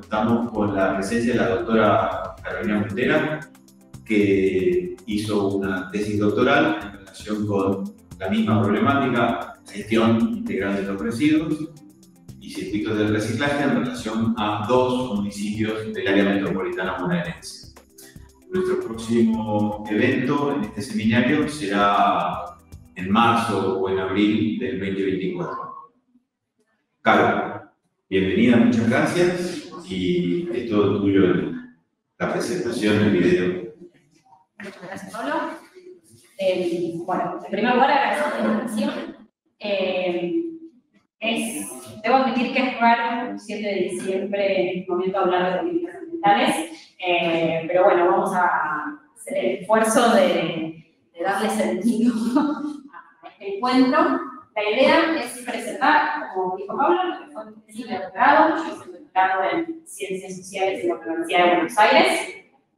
Estamos con la presencia de la doctora Carolina Montera, que hizo una tesis doctoral en relación con la misma problemática, gestión integral de los residuos y circuitos de reciclaje en relación a 2 municipios del área metropolitana bonaerense. Nuestro próximo evento en este seminario será en marzo o en abril del 2024. Caro, bienvenida, muchas gracias y es todo tuyo la presentación del video. Muchas gracias, Pablo. Bueno, en primer lugar, agradecer la invitación. Debo admitir que es raro un 7 de diciembre en este momento hablar de políticas ambientales, pero bueno, vamos a hacer el esfuerzo de darle sentido a este encuentro. La idea es presentar, como dijo Pablo, lo que fue mi tesis de doctorado. Yo soy doctorado en Ciencias Sociales en la Universidad de Buenos Aires.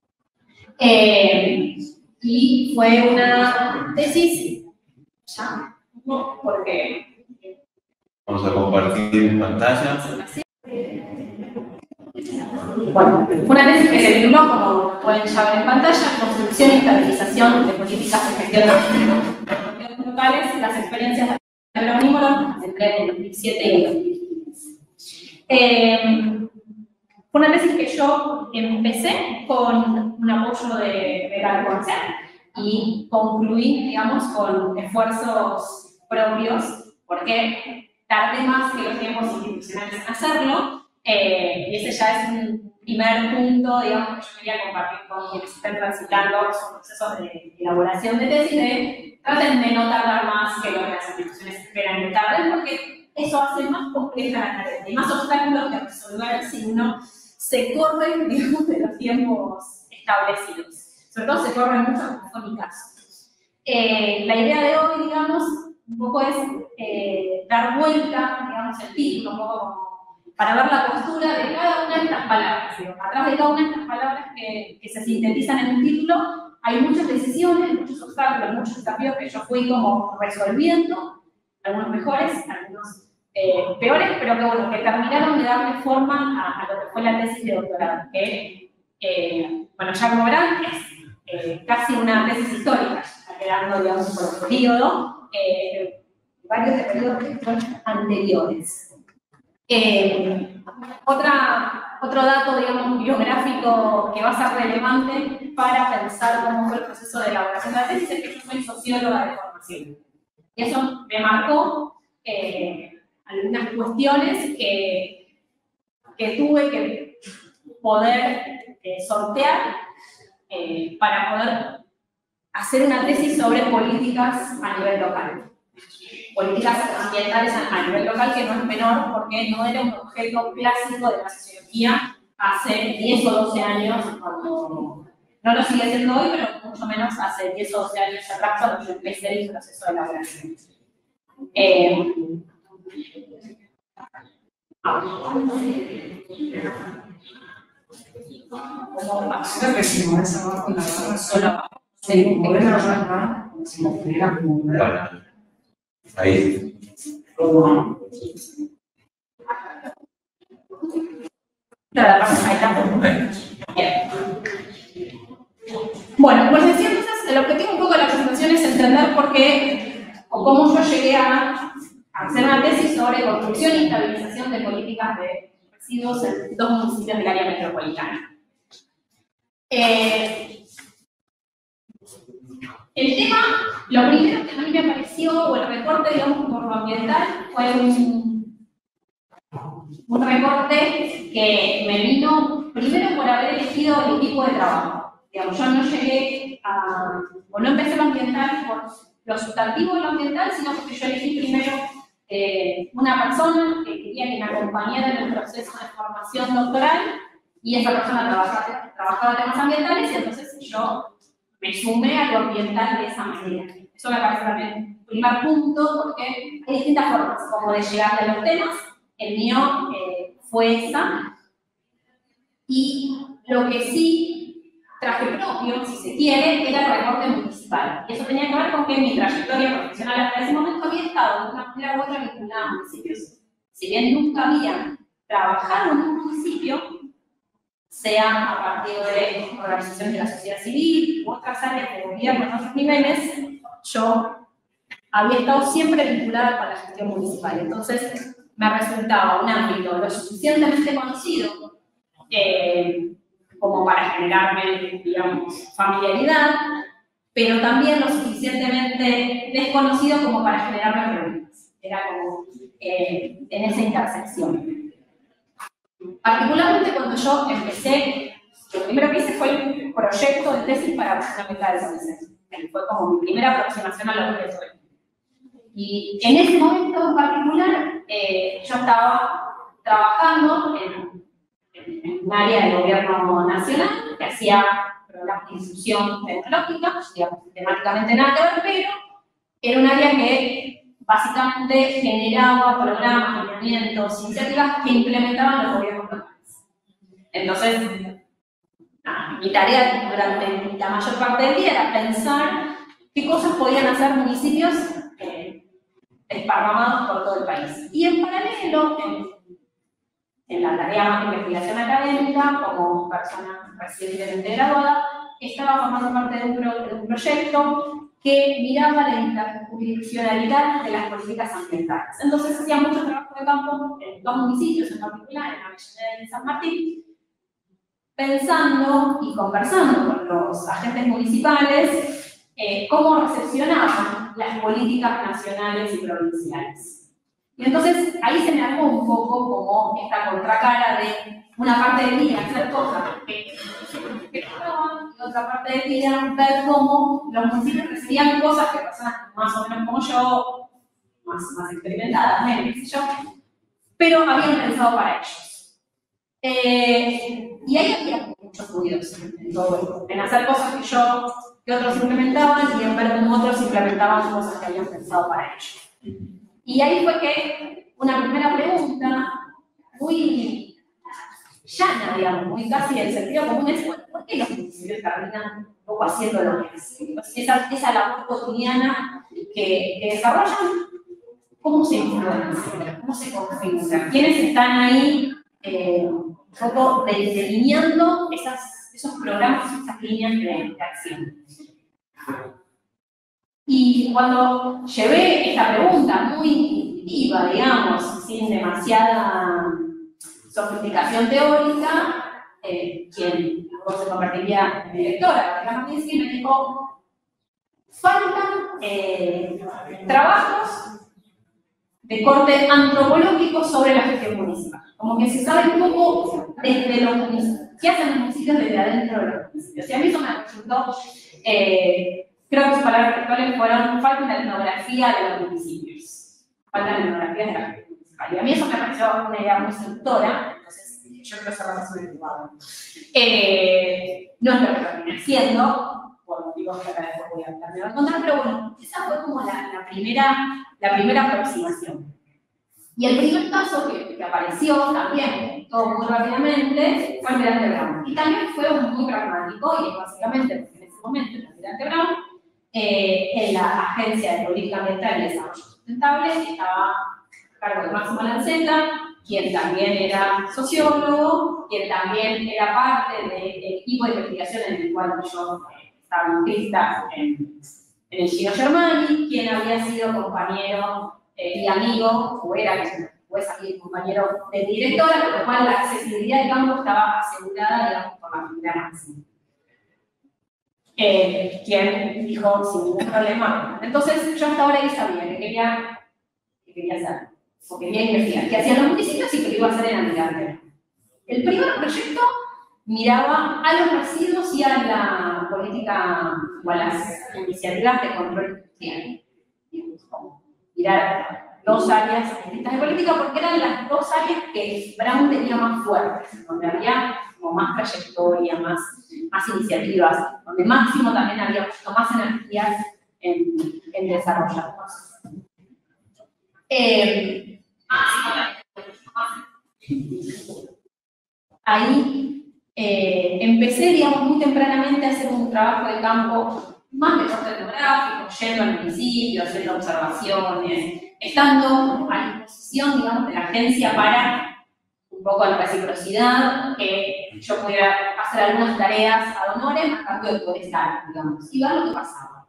Y fue una tesis, ya, porque... Vamos a compartir pantalla. Bueno, fue una tesis que se tituló, como pueden ya ver en pantalla, Construcción y Estabilización de Políticas de Gestión de Residuos Locales, las experiencias de Agronómicos entre el 2007 y el 2015. Fue una tesis que yo empecé con un apoyo de Beca de Comercial y concluí, digamos, con esfuerzos propios, porque tardé más que los tiempos institucionales en hacerlo, y ese ya es un primer punto, digamos, que yo quería compartir con quienes estén transitando sus procesos de elaboración de tesis, traten de no tardar más que lo que las instituciones esperan que tarden, porque eso hace más compleja la tarea, y más obstáculos que resolver si uno se corre, digamos, de los tiempos establecidos. Sobre todo se corre mucho, como fue mi caso. La idea de hoy, digamos, un poco es dar vuelta, digamos, el título, un poco como para ver la postura de cada una de estas palabras. Atrás de cada una de estas palabras que se sintetizan en un título, hay muchas decisiones, muchos obstáculos, muchos desafíos que yo fui como resolviendo, algunos mejores, algunos peores, pero que bueno, que terminaron de darle forma a lo que fue la tesis de doctorado, que, bueno, ya como verán, es casi una tesis histórica, está quedando, digamos, por un periodo, varios de periodos anteriores. Otro dato, digamos, biográfico que va a ser relevante para pensar cómo fue el proceso de elaboración de la tesis es que yo soy socióloga de formación. Y eso me marcó algunas cuestiones que tuve que poder sortear para poder hacer una tesis sobre políticas a nivel local. Políticas ambientales a nivel local, que no es menor porque no era un objeto clásico de la sociología hace 10 o 12 años, cuando no lo sigue siendo hoy, pero mucho menos hace 10 o 12 años atrás cuando yo empecé el proceso de elaboración. Ahí. Bueno, pues decía entonces, el objetivo un poco de la presentación es entender por qué o cómo yo llegué a hacer una tesis sobre construcción y estabilización de políticas de residuos en 2 municipios del área metropolitana. El tema, lo primero que a mí me apareció, o el recorte, digamos, por lo ambiental, fue un recorte que me vino primero por haber elegido el equipo de trabajo. Digamos, yo no llegué a, o no empecé lo ambiental por lo sustantivo de lo ambiental, sino porque yo elegí primero una persona que quería que me acompañara en el proceso de formación doctoral, y esa persona trabajaba temas ambientales, y entonces yo me sumé a lo ambiental de esa manera. Eso me parece también un primer punto, porque hay distintas formas como de llegar a los temas. El mío fue esa. Y lo que sí traje propio, si se quiere, era el recorte municipal. Y eso tenía que ver con que mi trayectoria profesional hasta ese momento había estado de una manera u otra vinculada a municipios. Si bien nunca había trabajado en un municipio, sea a partir de organizaciones de la sociedad civil u otras áreas de gobierno en otros niveles, yo había estado siempre vinculada con la gestión municipal. Entonces, me resultaba un ámbito lo suficientemente conocido como para generarme, digamos, familiaridad, pero también lo suficientemente desconocido como para generarme preguntas. Era como en esa intersección. Particularmente cuando yo empecé, lo primero que hice fue el proyecto de tesis para fundamentar el concepto. Fue como mi primera aproximación a lo que soy. Y en ese momento en particular, yo estaba trabajando en un área del gobierno nacional que hacía programas de difusión tecnológica, digamos, temáticamente nada que ver, pero era un área que básicamente generaba programas, lineamientos, iniciativas que implementaban los gobiernos locales. Entonces, mi tarea durante la mayor parte del día era pensar qué cosas podían hacer municipios esparramados por todo el país. Y en paralelo, en la tarea de investigación académica, como persona recientemente graduada, estaba formando parte de un proyecto que miraba la interjurisdiccionalidad de las políticas ambientales. Entonces hacía mucho trabajo de campo en dos municipios en particular, en Avellaneda y en San Martín, pensando y conversando con los agentes municipales cómo recepcionaban las políticas nacionales y provinciales. Y entonces ahí se me armó un poco como esta contracara de una parte del día hacer cosas que tocaban y otra parte del día ver cómo los municipios recibían cosas que personas más o menos como yo, más experimentadas, qué sé yo, pero habían pensado para ellos. Y ahí había muchos ruidos en todo esto, en hacer cosas que otros implementaban y en ver cómo otros implementaban cosas que habían pensado para ellos. Y ahí fue que una primera pregunta, muy llana, digamos, muy casi del sentido común, es ¿por qué los municipios terminan un poco haciendo lo que hacen? Esa labor cotidiana que desarrollan, ¿cómo se influencia? ¿Cómo se configura? ¿Quiénes están ahí un poco delineando esos programas, esas líneas de acción? Y cuando llevé esta pregunta muy intuitiva, digamos, sin demasiada sofisticación teórica, quien luego se convertiría en directora de la Magnitsky, me dijo: faltan trabajos de corte antropológico sobre la gestión municipal. Como que se sabe un poco desde los municipios, qué hacen los municipios desde adentro de los municipios. Y a mí eso me resultó, creo que sus palabras textuales fueron: falta una etnografía de los municipios. Faltan etnografías de la gestión municipal. Y a mí eso me pareció una idea muy seductora, entonces yo creo que eso va sobre el privado. No es lo que terminé haciendo, por motivos que acá después voy a terminar de contar, pero bueno, esa fue como la primera aproximación. Y el primer caso que apareció también, todo muy rápidamente, fue Almirante Brown. Y también fue muy pragmático, y es básicamente porque en ese momento el Almirante Brown, en la Agencia de Política Ambiental y Desarrollo Sustentable, estaba a cargo de Máximo Lanceta, quien también era sociólogo, quien también era parte del equipo de investigación en el cual yo estaba inscrita en el Gino Germani, quien había sido compañero y amigo, o es aquí compañero de directora, con lo cual la accesibilidad del campo estaba asegurada, digamos, por la figura máxima. Quien dijo sin ningún problema. Entonces, yo hasta ahora ya sabía que quería hacer, o quería investigar, qué hacían los municipios y que lo iba a hacer en Almirante. El primer proyecto miraba a los residuos y a la política, o a las iniciativas de control industrial. Mirar dos áreas distintas de política, porque eran las dos áreas que Brown tenía más fuertes, donde había como más trayectoria, más iniciativas, donde Máximo también había puesto más energías en desarrollarlos. Ahí empecé, digamos, muy tempranamente a hacer un trabajo de campo más de corte etnográfico, yendo al municipio, haciendo observaciones, estando a disposición, digamos, de la agencia para un poco en reciprocidad, que yo pudiera hacer algunas tareas ad honorem a cambio de poder estar, digamos, y ver lo que pasaba.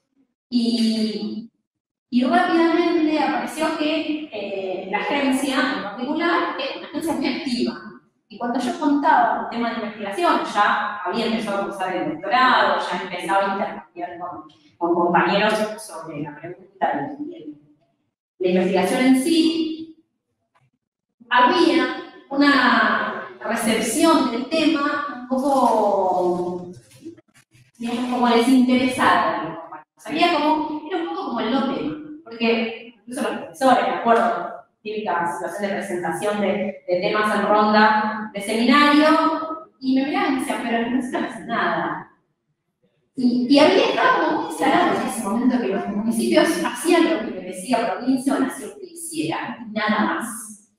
Y rápidamente apareció que la agencia, en particular, era una agencia muy activa. Y cuando yo contaba un tema de investigación, ya había empezado a cursar el doctorado, ya empezaba a intercambiar con compañeros sobre la pregunta de la investigación en sí, había una recepción del tema un poco, digamos, como desinteresada. Era un poco como el no tema, porque incluso los profesores, me acuerdo, típica situación de presentación de temas en ronda de seminario, y me miraban y me decían, pero no se hace nada. Y había estado como muy instalado en ese momento que los municipios hacían lo que le decía provincia o nación que hiciera, y nada más.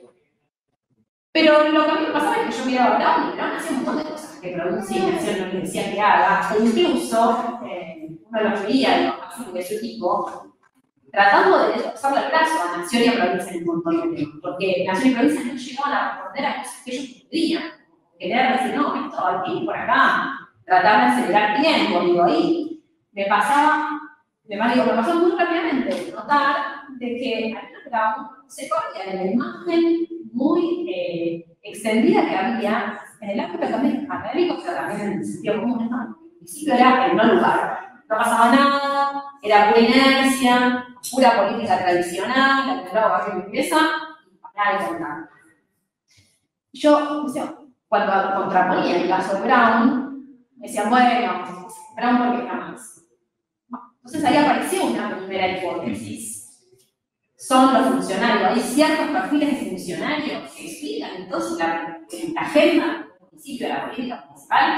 Pero lo que a mí me pasaba es que yo miraba a Brown y Brown hacía un montón de cosas que provincia y nación no le decía que haga, e incluso uno los veía, los de su equipo, tratando de desplazarle el brazo a Nación y a Provincia en un montón de temas, porque Nación y Provincia no llegaban a responder a cosas que ellos podían. Querer decir, no, esto hay que ir por acá, tratar de acelerar tiempo, digo, ahí me pasaba muy rápidamente notar de que Brown se corría de la imagen muy extendida que había en el ámbito también académico, pero también en el sentido común, ¿no? El principio era el no lugar. No pasaba nada, era pura inercia, pura política tradicional, la que hablaba de empresa, y parar y contar. Yo, cuando contraponía el caso de Brown, me decían, bueno, Brown porque está más. Entonces ahí apareció una primera hipótesis. Son los funcionarios, hay ciertos perfiles de funcionarios que explican entonces la agenda del municipio de la política municipal.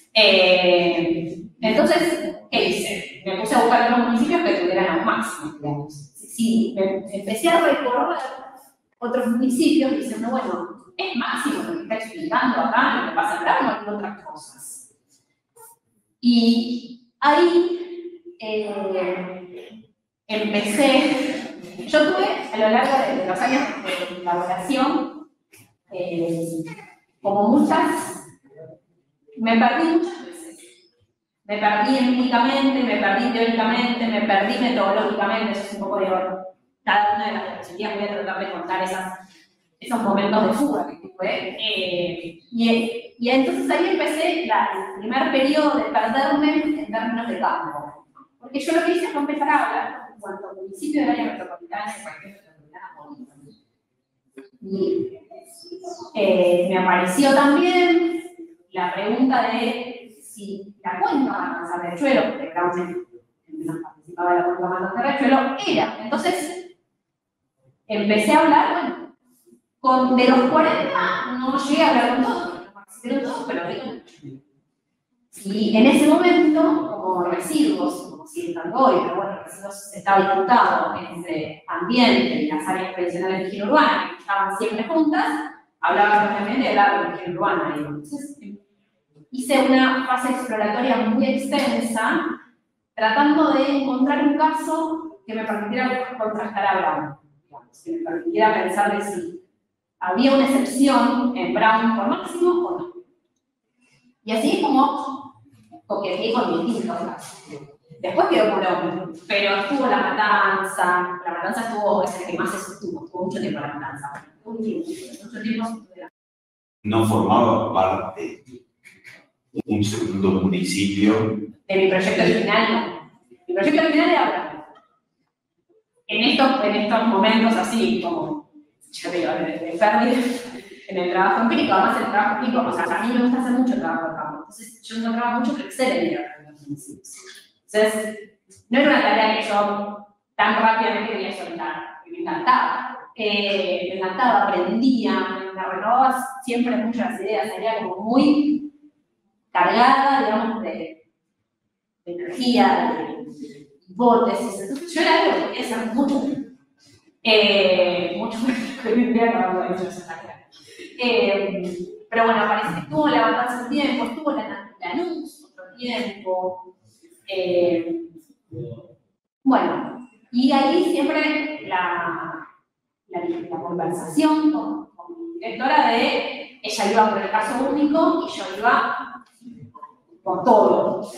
Entonces, ¿qué hice? Me puse a buscar otros municipios que tuvieran aún máximo, digamos. Sí, empecé a recorrer otros municipios diciendo, bueno, es máximo lo que está explicando acá, lo que pasa acá, no hay otras cosas. Y ahí empecé, yo tuve a lo largo de los años de elaboración, como muchas, me perdí muchas veces. Me perdí empíricamente, me perdí teóricamente, me perdí metodológicamente, eso es un poco de cada una de las diapositivas, voy a tratar de contar esos momentos de fuga que tuve. Y entonces ahí empecé el primer periodo de perderme en términos de campo. Porque yo lo que hice fue empezar a hablar en cuanto al municipio del área metropolitana y cualquier metropolitana política. Y me apareció también la pregunta de si la cuenca Matanza de Riachuelo, porque Brown participaba de la cuenca Matanza de Riachuelo, era. Entonces, empecé a hablar, bueno, de los 40 no llegué a hablar con todos, no participé con todos, pero hablé con muchos. Y en ese momento, como residuos, como si el Tangoy, pero bueno, residuos estaba disputado entre ambiente y las áreas tradicionales de higiene urbana, que estaban siempre juntas, hablaba propiamente de la higiene urbana. Entonces, hice una fase exploratoria muy extensa, tratando de encontrar un caso que me permitiera contrastar a Brown, digamos, que me permitiera pensar de si había una excepción en Brown por máximo o no. Y así es como coqueteé con distintos casos. Después quedó Colón, pero estuvo La Matanza estuvo, es el que más se sostuvo, estuvo mucho tiempo La Matanza. Mucho tiempo. No formaba parte de un segundo municipio. De mi proyecto original, no. Mi proyecto original era Brown. En estos momentos así, como yo te digo, de pérdida en el trabajo empírico, además el trabajo empírico, o sea, a mí me gusta hacer mucho trabajo de campo, entonces yo encontraba mucho crecer en los municipios. Entonces, no era una tarea que yo tan rápidamente quería soltar, me encantaba. Me encantaba, aprendía, me renovaba siempre mucho las ideas, salía como muy cargada, digamos, de energía, de hipótesis. Entonces, yo era algo que quería hacer mucho mejor que hoy en día no lo he hecho esa tarea. Pero bueno, parece que estuvo La Matanza un tiempo, estuvo Lanús otro tiempo. Bueno, y ahí siempre la conversación con mi directora de ella iba por el caso único y yo iba por todo.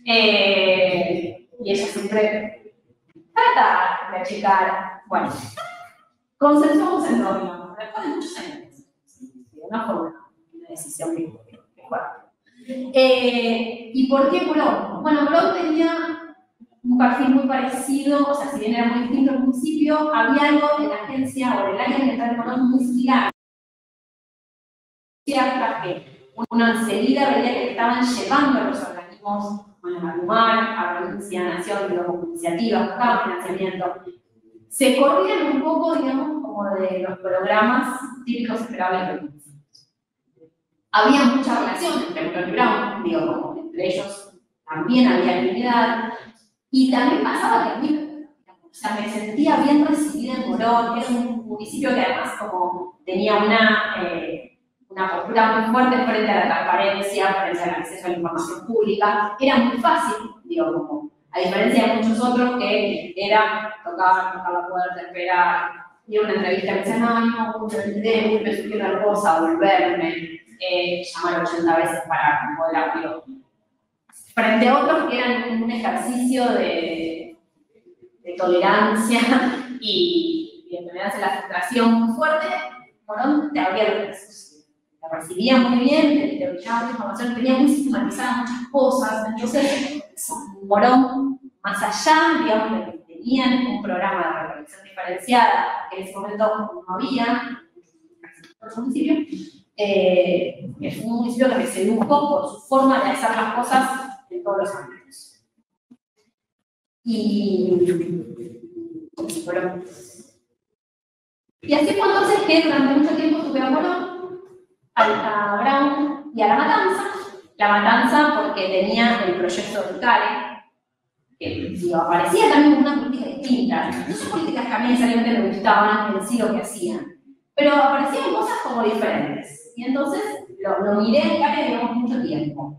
Y ella siempre trata de checar, bueno, consensuamos en todo, después de muchos años. No fue una decisión que fuerte. ¿Y por qué Morón? Bueno, Morón tenía un perfil muy parecido, o sea, si bien era muy distinto al principio, había algo de la agencia o del área ambiental de Morón muy similar. Hasta que uno enseguida veía que estaban llevando a los organismos, bueno, a Lumar, a Provincia, Nación, como iniciativas, buscaban financiamiento. Se corrían un poco, digamos, como de los programas típicos esperables de provincia. Había mucha relación entre Morón y Brown, digo, como entre ellos también había actividad. Y también pasaba que a mí, o sea, me sentía bien recibida en Morón, era un municipio que además como tenía una postura muy fuerte frente a la transparencia, frente al acceso a la información pública. Era muy fácil, digo, como, a diferencia de muchos otros que era tocar la puerta, esperar, ir a una entrevista y me decían, no, me surgió una cosa, volverme, llamar 80 veces para poder hablar. Frente a otros que eran un ejercicio de tolerancia y de tolerancia a la frustración muy fuerte, Morón te abría los brazos. Te recibía muy bien, te brillaba tu información, tenía muy sistematizadas muchas cosas. Entonces, Morón, más allá, digamos, de que tenían un programa de recolección diferenciada, que en ese momento no había, en otros municipios, es un municipio que me sedujo por su forma de hacer las cosas en todos los ámbitos. Y así fue entonces que durante mucho tiempo tuve a Morón, a Brown y a La Matanza. La Matanza porque tenía el proyecto de CARE, que digo, aparecía también como una política distinta. No son políticas que a mí necesariamente me gustaban en sí lo que hacían, pero aparecían cosas como diferentes. Y entonces lo miré en CARE, digamos, mucho tiempo.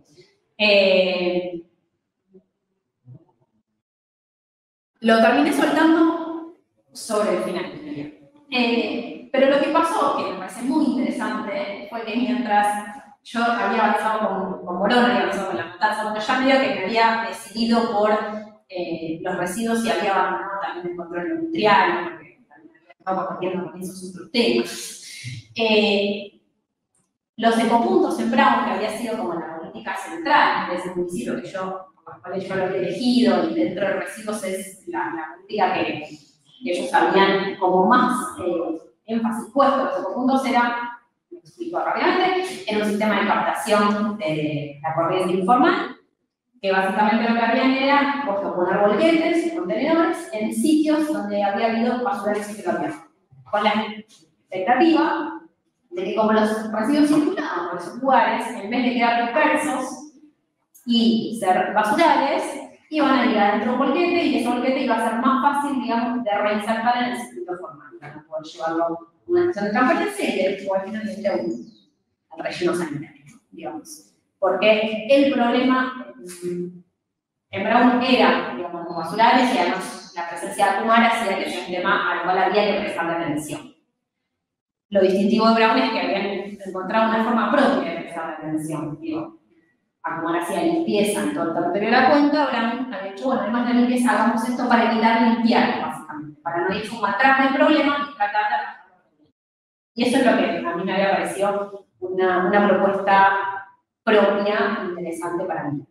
Lo terminé soltando sobre el final. Pero lo que pasó, que me parece muy interesante, fue que mientras yo había avanzado con Morón, había avanzado con La Matanza, bueno, ya medio que me había decidido por los residuos y había abandonado también el control industrial, porque también estaba compartiendo con esos otros temas. Los ecopuntos en Brown, que había sido como la política central de ese municipio que yo lo había elegido, y dentro de residuos es la política que ellos habían como más énfasis puesto. Los ecopuntos era, me explico rápidamente, era un sistema de captación de la corriente informal, que básicamente lo que habían era poner volquetes, contenedores, en sitios donde había habido basurales circulatorios, con la expectativa de que como los residuos circulaban por esos lugares, en vez de quedar dispersos y ser basurales, iban a llegar dentro de un volquete y ese volquete iba a ser más fácil, digamos, de reinsertar en el circuito formal, para poder llevarlo a una acción de transferencia y después finalmente a un relleno sanitario, digamos. Porque el problema en Brown era, digamos, los basurales y además la presencia de Kumar hacía que sea un tema al cual había que prestarle atención. Lo distintivo de Brown es que habían encontrado una forma propia de prestarle atención, digo. Acumar hacía limpieza en todo el territorio de la cuenca, Brown había dicho, bueno, además de limpieza, hagamos esto para evitar limpiar, básicamente, para no ir atrás del problema y tratar de... Y eso es lo que a mí me había parecido una propuesta propia interesante para mí.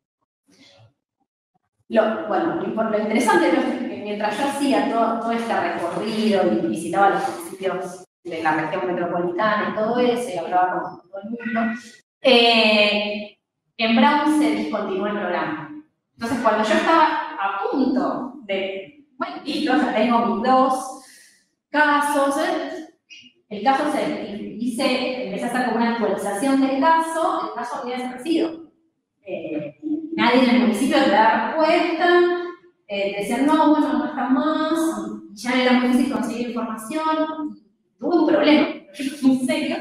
Lo interesante es que mientras yo hacía todo este recorrido y visitaba los municipios de la región metropolitana y todo eso, y hablaba con todo el mundo, en Brown se discontinuó el programa. Entonces, cuando yo estaba a punto de, bueno, listo, ya tengo mis 2 casos, el caso empecé a hacer como una actualización del caso, el caso había desaparecido. Nadie en el municipio te da respuesta, decían, no, bueno, no está más, ya era muy difícil conseguir información, tuve un problema, muy serio.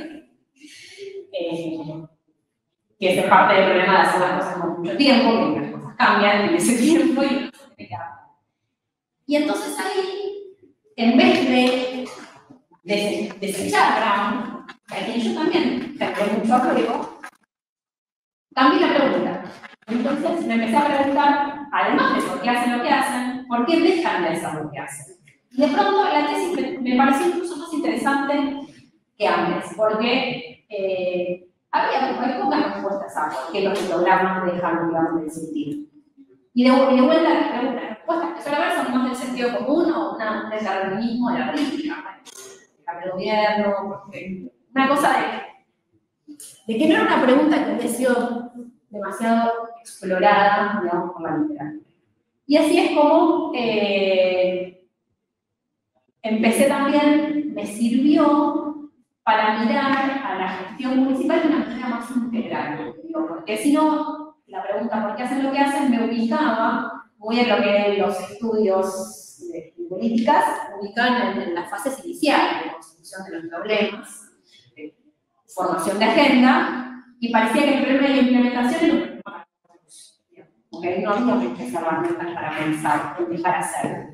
Que es parte del problema de hacer las cosas con mucho tiempo, que las cosas cambian en ese tiempo y no se te queda. Y entonces ahí, en vez de desechar Brown, a quien yo también tengo mucho apego, cambié la pregunta. Entonces me empecé a preguntar, además de por qué hacen lo que hacen, ¿por qué dejan de hacer lo que hacen? Y de pronto la tesis me pareció incluso más interesante que antes, porque había pocas respuestas a por qué los programas dejan, digamos, de existir. Y de vuelta la pregunta, las respuestas que suele haber son más del sentido común o un determinismo de la política, del gobierno, porque una cosa de que no era una pregunta que había sido demasiado explorada, digamos, por la literatura. Y así es como empecé también, me sirvió para mirar a la gestión municipal de una manera más integral. Porque si no, la pregunta ¿por qué hacen lo que hacen? Me ubicaba muy en lo que los estudios de políticas ubican en las fases iniciales de construcción de los problemas, de formación de agenda, y parecía que el problema de la implementación era un problema para todos. Porque ahí no había muchas herramientas para pensar, para dejar hacer.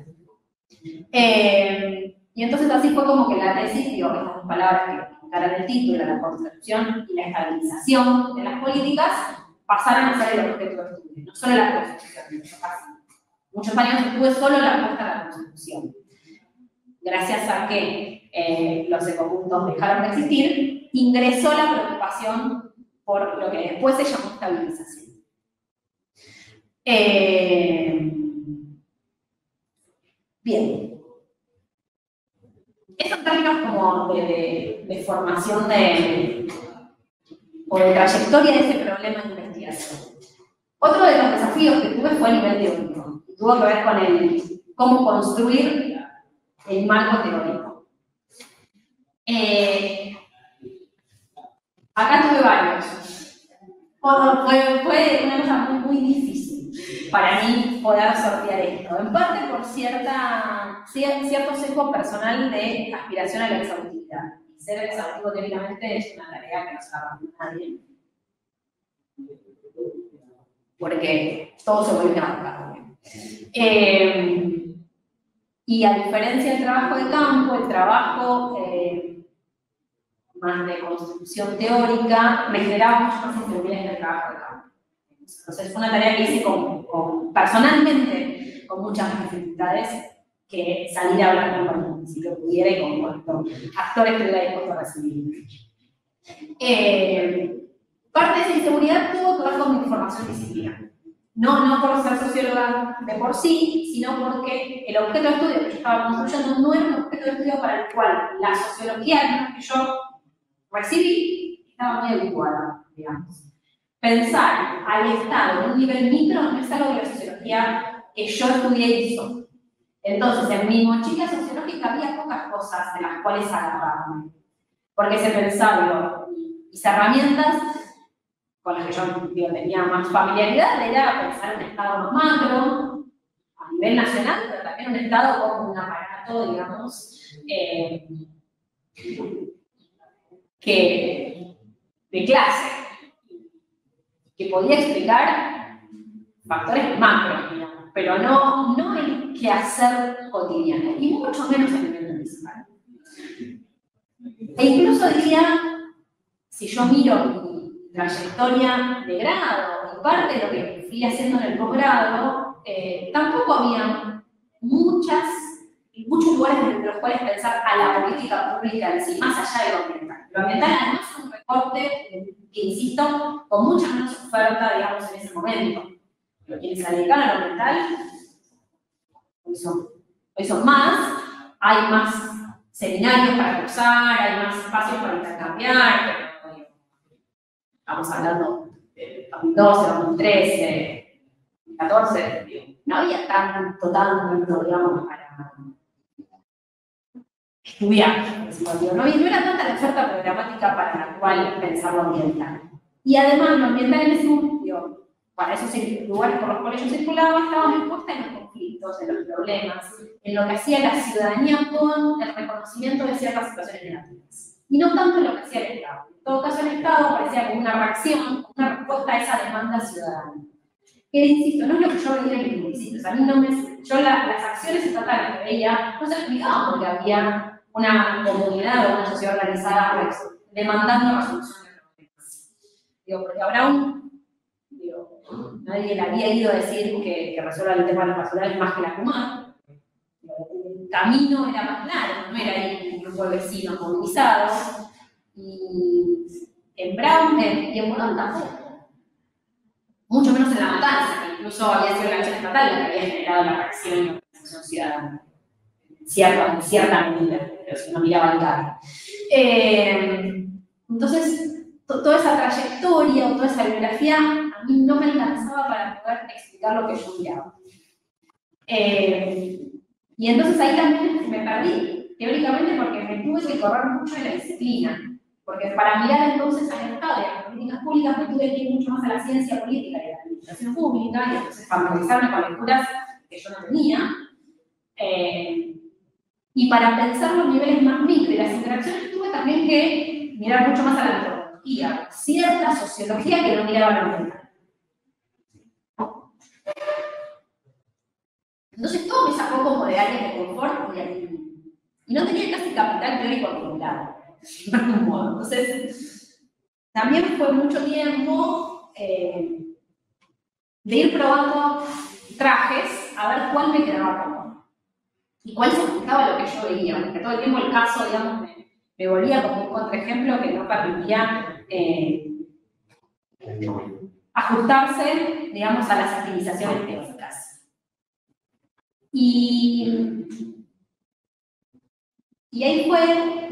Y entonces así fue como que la tesis dio estas dos palabras que estarán en el título, la construcción y la estabilización de las políticas, pasaron a ser el objeto de estudio, no solo la construcción. Muchos años estuve solo en la apuesta a la construcción. Gracias a que los ecopuntos dejaron de existir, ingresó la preocupación por lo que después se llamó estabilización. Bien. Esos términos como de formación o de trayectoria de ese problema de investigación. Otro de los desafíos que tuve fue el nivel teórico. Tuvo que ver con cómo construir el marco teórico. Acá tuve varios. Fue una cosa muy difícil para mí poder sortear esto. En parte por cierto sesgo personal de aspiración a la exhaustividad. Ser exhaustivo teóricamente es una tarea que no se la da a nadie. Porque todo se vuelve marcado. Y a diferencia del trabajo de campo, el trabajo más de construcción teórica me generaba mucho más inseguridad en el trabajo de campo. Entonces fue una tarea que hice personalmente con muchas más dificultades que salir a hablar con el municipio pudiera y con actores que hubiera dispuesto a recibir. Parte de esa inseguridad tuvo que ver con mi formación disciplinar. No por ser socióloga de por sí, sino porque el objeto de estudio que yo estaba construyendo no era un objeto de estudio para el cual la sociología que yo recibí estaba muy adecuada, digamos. Pensar al Estado en un nivel micro no es algo que la sociología que yo estudié hizo. Entonces, en mi mochila sociológica había pocas cosas de las cuales agarrarme. Porque se pensaba, mis herramientas con las que yo tenía más familiaridad era pensar un Estado más macro, a nivel nacional, pero también un Estado como un aparato, digamos, de clase, que podía explicar factores macro, digamos, pero no el quehacer cotidiano, y mucho menos a nivel municipal. E incluso diría, si yo miro mi trayectoria de grado y parte de lo que fui haciendo en el posgrado, tampoco había muchos lugares en los cuales pensar a la política pública en sí, más allá de lo ambiental. Lo ambiental además es un recorte que, insisto, con mucha menos oferta, digamos, en ese momento. Pero quienes se dedican a lo ambiental, hoy son más, hay más seminarios para cursar, hay más espacios para intercambiar, pero estamos hablando de 2012, 2013, 2014, no había tanto, digamos, para estudiar. No era tanta la oferta programática para la cual pensar lo ambiental. Y además, lo ambiental en ese momento, para esos lugares por los cuales yo circulaba, estaba muy puesta en los conflictos, en los problemas, en lo que hacía la ciudadanía con el reconocimiento de ciertas situaciones negativas. Y no tanto en lo que hacía el Estado. En todo caso, el Estado parecía como una reacción, una respuesta a esa demanda ciudadana. Que, insisto, no es lo que yo veía en el municipio. A mí las acciones estatales que veía no se explicaban porque había una comunidad o una sociedad organizada demandando resolución de problemas. Digo, porque nadie le había ido a decir que resuelva el tema de los basurales más que la Kumar. El camino era más largo, no era ahí un grupo de vecinos movilizados. Y en Brown y en Morón tampoco. Mucho menos en La Matanza, que incluso había sido la acción estatal la que había generado la reacción y la organización ciudadana. En cierta medida, pero si no miraba el carro. Entonces, toda esa trayectoria o toda esa bibliografía a mí no me alcanzaba para poder explicar lo que yo miraba. Y entonces ahí también me perdí, teóricamente, porque me tuve que correr mucho de la disciplina. Porque para mirar entonces al Estado y a las políticas públicas me tuve que ir mucho más a la ciencia política y a la administración pública, y entonces familiarizarme con lecturas que yo no tenía. Y para pensar los niveles más micro y las interacciones tuve también que mirar mucho más a la antropología, cierta sociología que no miraba la ambiental. Entonces todo me sacó como de áreas de confort y no tenía casi capital teórico acumulado, de algún modo. Entonces también fue mucho tiempo de ir probando trajes a ver cuál me quedaba cómodo y cuál se ajustaba a lo que yo veía, porque todo el tiempo el caso, digamos, me volvía como un contraejemplo que no permitía ajustarse, digamos, a las civilizaciones teóricas. Y ahí fue,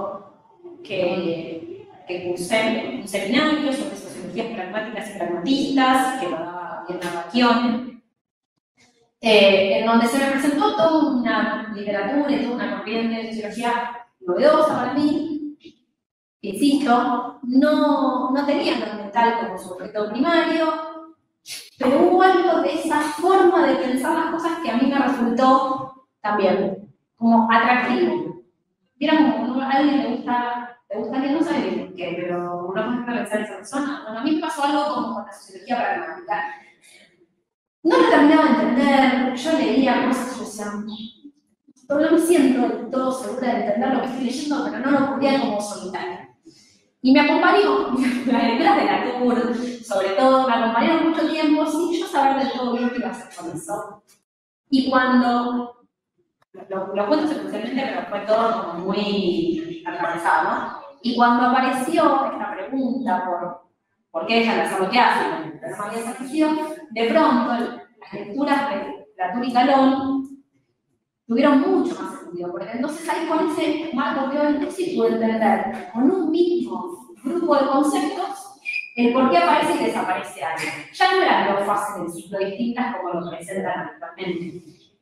que cursé un seminario sobre sociologías pragmáticas y pragmatistas, que lo daba Diana Bacchione, en donde se me presentó toda una literatura y toda una corriente de sociología novedosa para mí, que, insisto, no tenía lo mental como su objeto primario, pero hubo algo de esa forma de pensar las cosas que a mí me resultó también como atractivo. Era como a alguien le gusta alguien, no sabe bien por qué, pero uno puede pensar en esa persona. Bueno, a mí me pasó algo como con la sociología pragmática. No lo terminaba de entender, yo leía cosas y yo decía, pero no me siento del todo segura de entender lo que estoy leyendo, pero no lo ocurría como solitario. Y me acompañó, las lecturas de Latour, sobre todo, me acompañaron mucho tiempo sin yo saber del todo bien qué iba a hacer con eso. Y cuando, lo cuento secuencialmente, pero fue todo como muy atravesado, ¿no? Y cuando apareció esta pregunta por qué dejan de hacer lo que hacen, pero no había ejercicio, de pronto las lecturas de Latour y Calón tuvieron mucho más sentido, porque entonces ahí con ese marco teórico sí pude entender, con un mismo grupo de conceptos, el por qué aparece y desaparece algo. Ya no eran dos fases del ciclo distintas como lo presentan actualmente.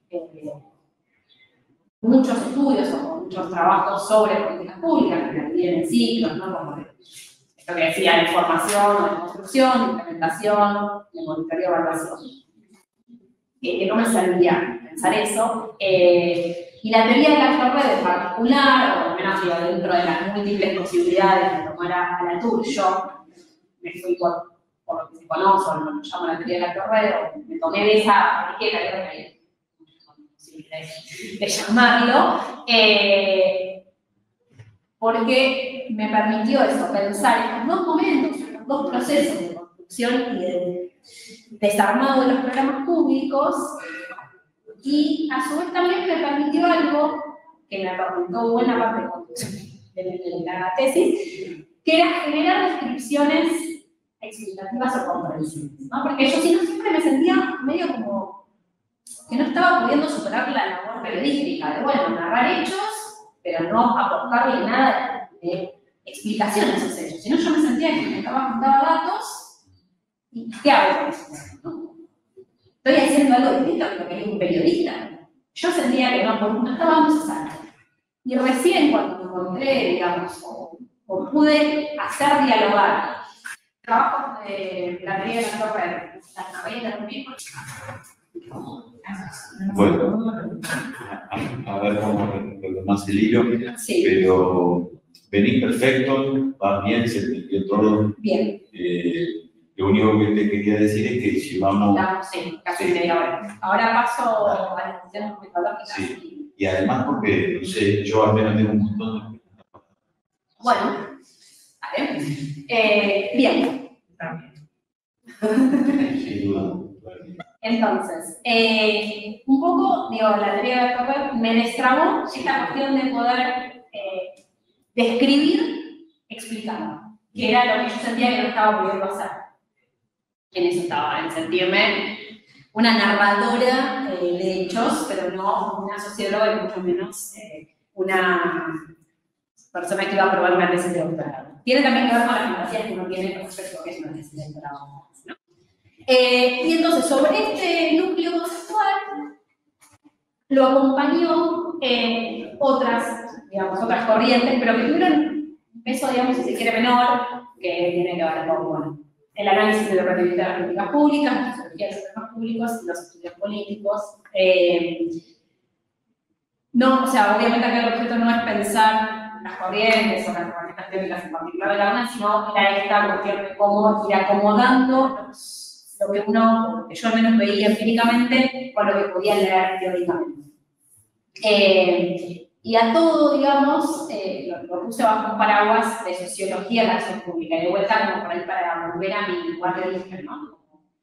Muchos estudios o muchos trabajos sobre políticas públicas que dividen en ciclos, ¿no? Como esto que decía, de formación o de construcción, de implementación, de monitoreo y evaluación. Que no me servía pensar eso. Y la teoría de la torre en particular, o al menos dentro de las múltiples posibilidades de tomar a Latour, yo me fui por lo que se conoce, o lo que llamo la teoría de la torre, o me tomé de esa etiqueta, creo que hay muchas posibilidades de llamarlo, porque me permitió eso, pensar estos dos momentos, estos dos procesos de construcción y de desarmado de los programas públicos, y a su vez también me permitió algo que me permitió buena parte de la tesis, que era generar descripciones explicativas o comprensivas, ¿no? Porque yo siempre me sentía medio como que no estaba pudiendo superar la labor periodística, de bueno, narrar hechos, pero no aportarle nada de explicación a esos hechos, sino yo me sentía que me juntaba datos y ¿qué hago con eso? ¿No? ¿Estoy haciendo algo distinto a lo que es un periodista? Yo sentía que no estaba dando esa sala. Y recién cuando me encontré, digamos, o pude hacer dialogar trabajos de la teoría de la torre, las novelas, bueno, a ver cómo retomás el hilo, sí. Pero venís perfecto, va bien, se entendió todo. Bien. Lo único que te quería decir es que llevamos... Sí, casi media hora. Ahora paso a las cuestiones metodológicas. Sí. y además porque, no sé, yo al menos tengo un montón de... Bueno, vale. Bien. Sin duda. Entonces, un poco, digo, la teoría de Popper me destrabó esta cuestión de poder describir explicando, que era lo que yo sentía que no estaba pudiendo hacer. En eso estaba, en sentirme una narradora de hechos, pero no una socióloga y mucho menos una persona que iba a probar una tesis de doctorado. Tiene también que ver con las fantasías que uno tiene con respecto a lo que es una tesis de doctorado, ¿no? Y entonces, sobre este núcleo conceptual, lo acompañó otras corrientes, pero que tuvieron un peso, digamos, si se quiere, menor, que tiene que ver con, bueno, el análisis de la relatividad de las políticas públicas, la sociología de los sistemas públicos y los estudios políticos. No, o sea, obviamente acá el objeto no es pensar las corrientes o las herramientas teóricas en particular de la una, sino era esta cuestión de cómo ir acomodando lo que yo al menos veía empíricamente con lo que podía leer teóricamente. Y a todo, digamos, lo puse bajo un paraguas de sociología de la acción pública, y de vuelta como por ahí para volver a mi lugar de origen, ¿no?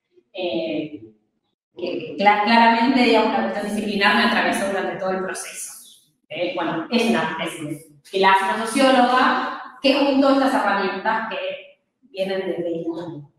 Que claramente, digamos, la cuestión disciplinar me atravesó durante todo el proceso. Bueno, es que la hace una socióloga que juntó estas herramientas que vienen desde el mundo.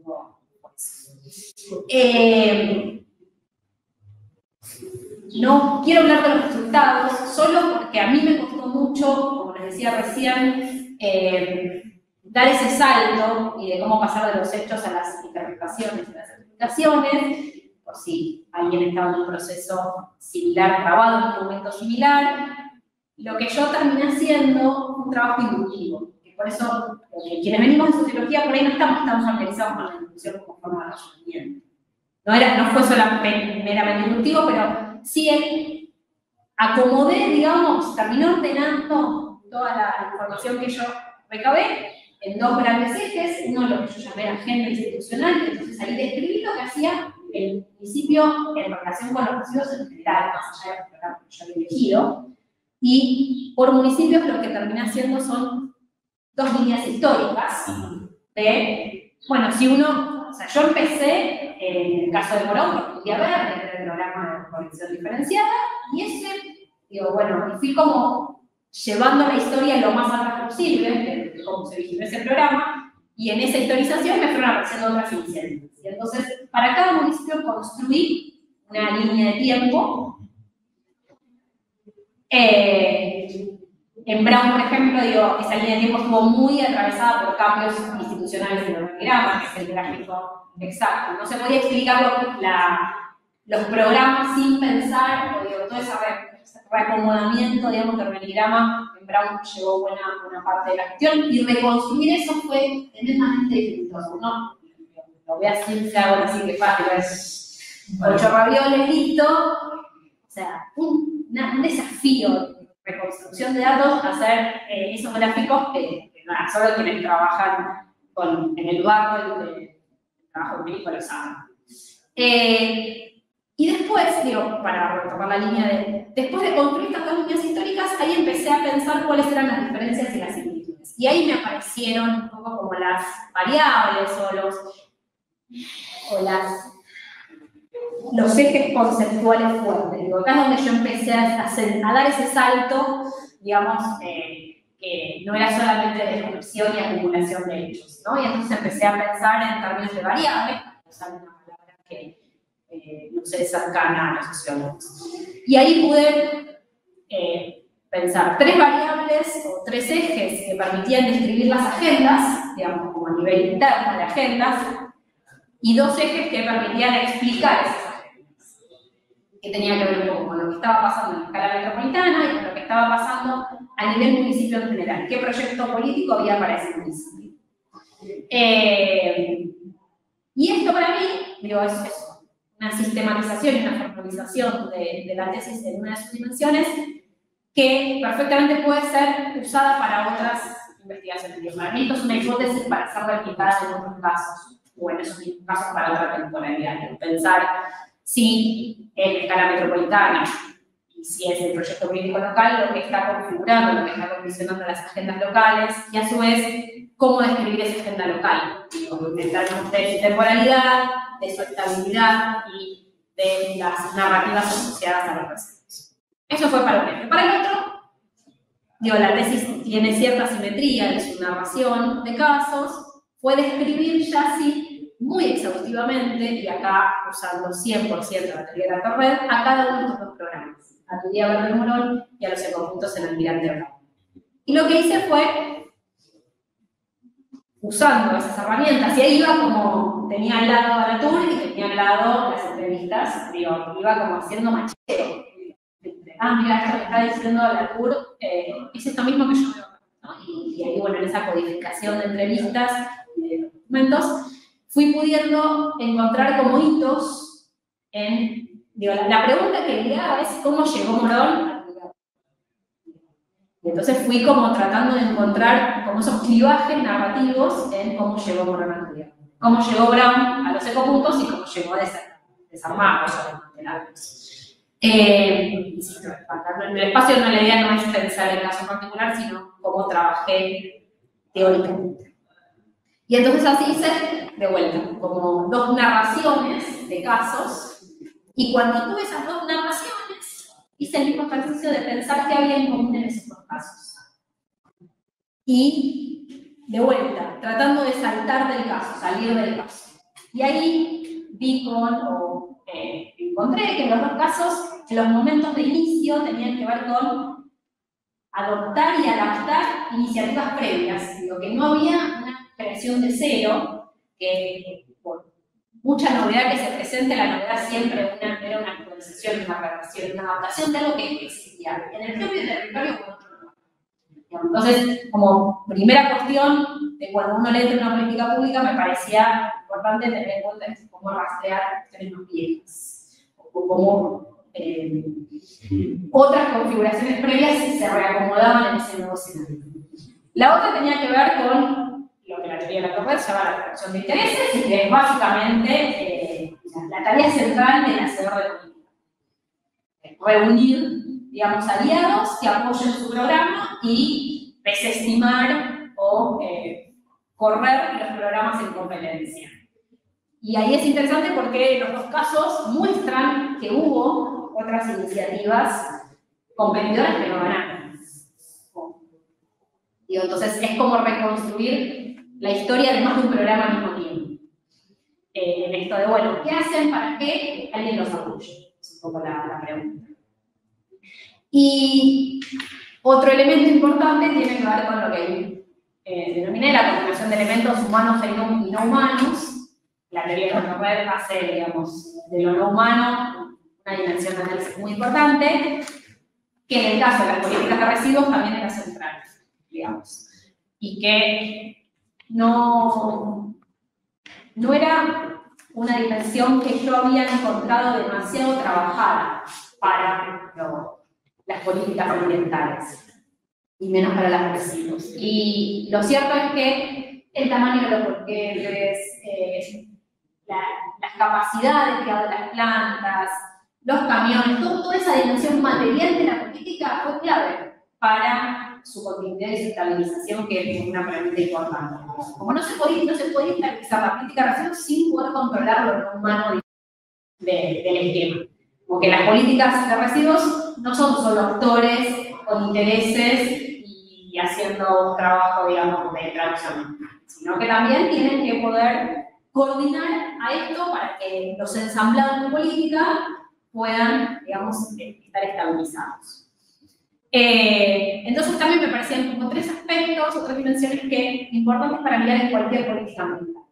No quiero hablar de los resultados, solo porque a mí me costó mucho, como les decía recién, dar ese salto y de cómo pasar de los hechos a las interpretaciones y las explicaciones, por si alguien estaba en un proceso similar, grabado en un momento similar. Lo que yo terminé haciendo fue un trabajo inductivo, que por eso quienes venimos de sociología por ahí no estamos tan familiarizados con la inducción como forma de razonamiento. No fue solamente meramente inductivo, pero sí acomodé, digamos, terminó ordenando toda la información que yo recabé en dos grandes ejes, uno lo que yo llamé agenda institucional, y entonces ahí describí lo que hacía el municipio en relación con los residuos en general, más allá del programa que yo había elegido, y por municipios lo que terminé haciendo son dos líneas históricas de, bueno, si uno, o sea, yo empecé en el caso de Morón, porque quería ver el programa de corrección diferenciada, y ese, digo, bueno, y fui como llevando la historia lo más atrás posible, de cómo se vigiló ese programa, y en esa historización me fueron apareciendo otras iniciativas. Y entonces, para cada municipio construí una línea de tiempo. En Brown, por ejemplo, digo, esa línea de tiempo estuvo muy atravesada por cambios institucionales en el organigrama, que es el gráfico exacto. No se podía explicar los programas sin pensar, o digo, todo ese reacomodamiento, digamos, del organigrama en Brown llevó buena parte de la gestión, y reconstruir eso fue tremendamente dificultoso, ¿no? Lo voy así, se hago así que fácil, es 8 ravioles, listo. O sea, un desafío, reconstrucción de datos, hacer esos gráficos que solo quienes trabajan en el lugar del trabajo empírico lo saben. Y después, digo, para retomar la línea después de construir estas dos líneas históricas, ahí empecé a pensar cuáles eran las diferencias y las similitudes. Y ahí me aparecieron un poco como las variables los ejes conceptuales fuertes. Digo, acá es donde yo empecé a dar ese salto, digamos, que no era solamente descripción y acumulación de hechos, ¿no? Y entonces empecé a pensar en términos de variables, para usar una palabra que no sé, cercana a los sociólogos. Y ahí pude pensar 3 variables o 3 ejes que permitían describir las agendas, digamos, como a nivel interno de agendas, y 2 ejes que permitían explicar esas agendas, que tenía que ver un poco con lo que estaba pasando en la escala metropolitana y con lo que estaba pasando a nivel municipio en general. ¿Qué proyecto político había para ese municipio? Y esto para mí, digo, es eso, una sistematización y una formalización de la tesis en una de sus dimensiones que perfectamente puede ser usada para otras investigaciones. Para mí esto es una hipótesis para ser replicada en otros casos, o en esos mismos casos para otra temporalidad. Pensar si en escala metropolitana y si es el proyecto político local, lo que está configurando, lo que está condicionando las agendas locales, y a su vez, cómo describir esa agenda local, en términos de su temporalidad, de su estabilidad y de las narrativas asociadas a los residuos. Eso fue para un eje. Para el otro, la tesis tiene cierta simetría en su narración de casos, fue describir ya así muy exhaustivamente, y acá usando 100% la teoría de la red, a cada uno de estos dos programas, a la teoría Verde Morón y a los ecopuntos en Almirante Brown. Y lo que hice fue, usando esas herramientas, y ahí iba como, tenía al lado a la tour y tenía al lado las entrevistas, digo, iba como haciendo macheo. Mira, esto que está diciendo la tour es esto mismo que yo veo, ¿no? Y ahí, bueno, en esa codificación de entrevistas y de documentos, fui pudiendo encontrar como hitos en, la pregunta que miraba es ¿cómo llegó Morón? Y entonces fui como tratando de encontrar como esos clivajes narrativos en cómo llegó Morón a Julián. Cómo llegó Brown a los ecopuntos y cómo llegó a desarmarlos o desmantelarlos. Insisto, en el espacio no, la idea no es pensar el caso particular, sino cómo trabajé teóricamente. Y entonces así hice, de vuelta, como dos narraciones de casos, y cuando tuve esas dos narraciones, hice el mismo ejercicio de pensar qué había en común en esos dos casos. Y, de vuelta, tratando de saltar del caso, salir del caso. Y ahí vi encontré que en los dos casos, los momentos de inicio tenían que ver con adoptar y adaptar iniciativas previas. Digo, que no había una creación de cero, que por mucha novedad que se presente, la novedad siempre era una actualización, una redacción, una adaptación de algo que existía en el propio territorio o en otro lugar. Entonces, como primera cuestión de cuando uno lee una política pública, me parecía importante tener en cuenta cómo rastrear cuestiones más viejas, o cómo otras configuraciones previas se reacomodaban en ese nuevo escenario. La otra tenía que ver con lo que la teoría de la red llama la extracción de intereses, y que es básicamente la tarea central del hacedor de política. Reunir, digamos, aliados que apoyen su programa y desestimar o correr los programas en competencia. Y ahí es interesante porque los dos casos muestran que hubo otras iniciativas competidoras que no ganaron. Y entonces es como reconstruir la historia de más de un programa al mismo tiempo. En esto de, bueno, ¿qué hacen para que alguien los apoye? Es un poco la pregunta. Y otro elemento importante tiene que ver con lo que denominé la combinación de elementos humanos y no humanos. La teoría de la red hace, digamos, de lo no humano una dimensión de análisis muy importante, que en el caso de las políticas de residuos también era central, digamos. Y que no era una dimensión que yo había encontrado demasiado trabajada para las políticas ambientales, y menos para las residuos. Y lo cierto es que el tamaño de los porquetes, las capacidades que dan las plantas, los camiones, toda esa dimensión material de la política fue clave para su continuidad y su estabilización, que es una pregunta importante. Como no se podía estabilizar la política de residuos sin poder controlar lo no humano del esquema. Como que las políticas de residuos no son solo actores con intereses y haciendo un trabajo, digamos, de traducción, sino que también tienen que poder coordinar a esto para que los ensamblados de política puedan, digamos, estar estabilizados. Entonces también me parecían como tres aspectos o tres dimensiones importantes para mirar en cualquier política ambiental.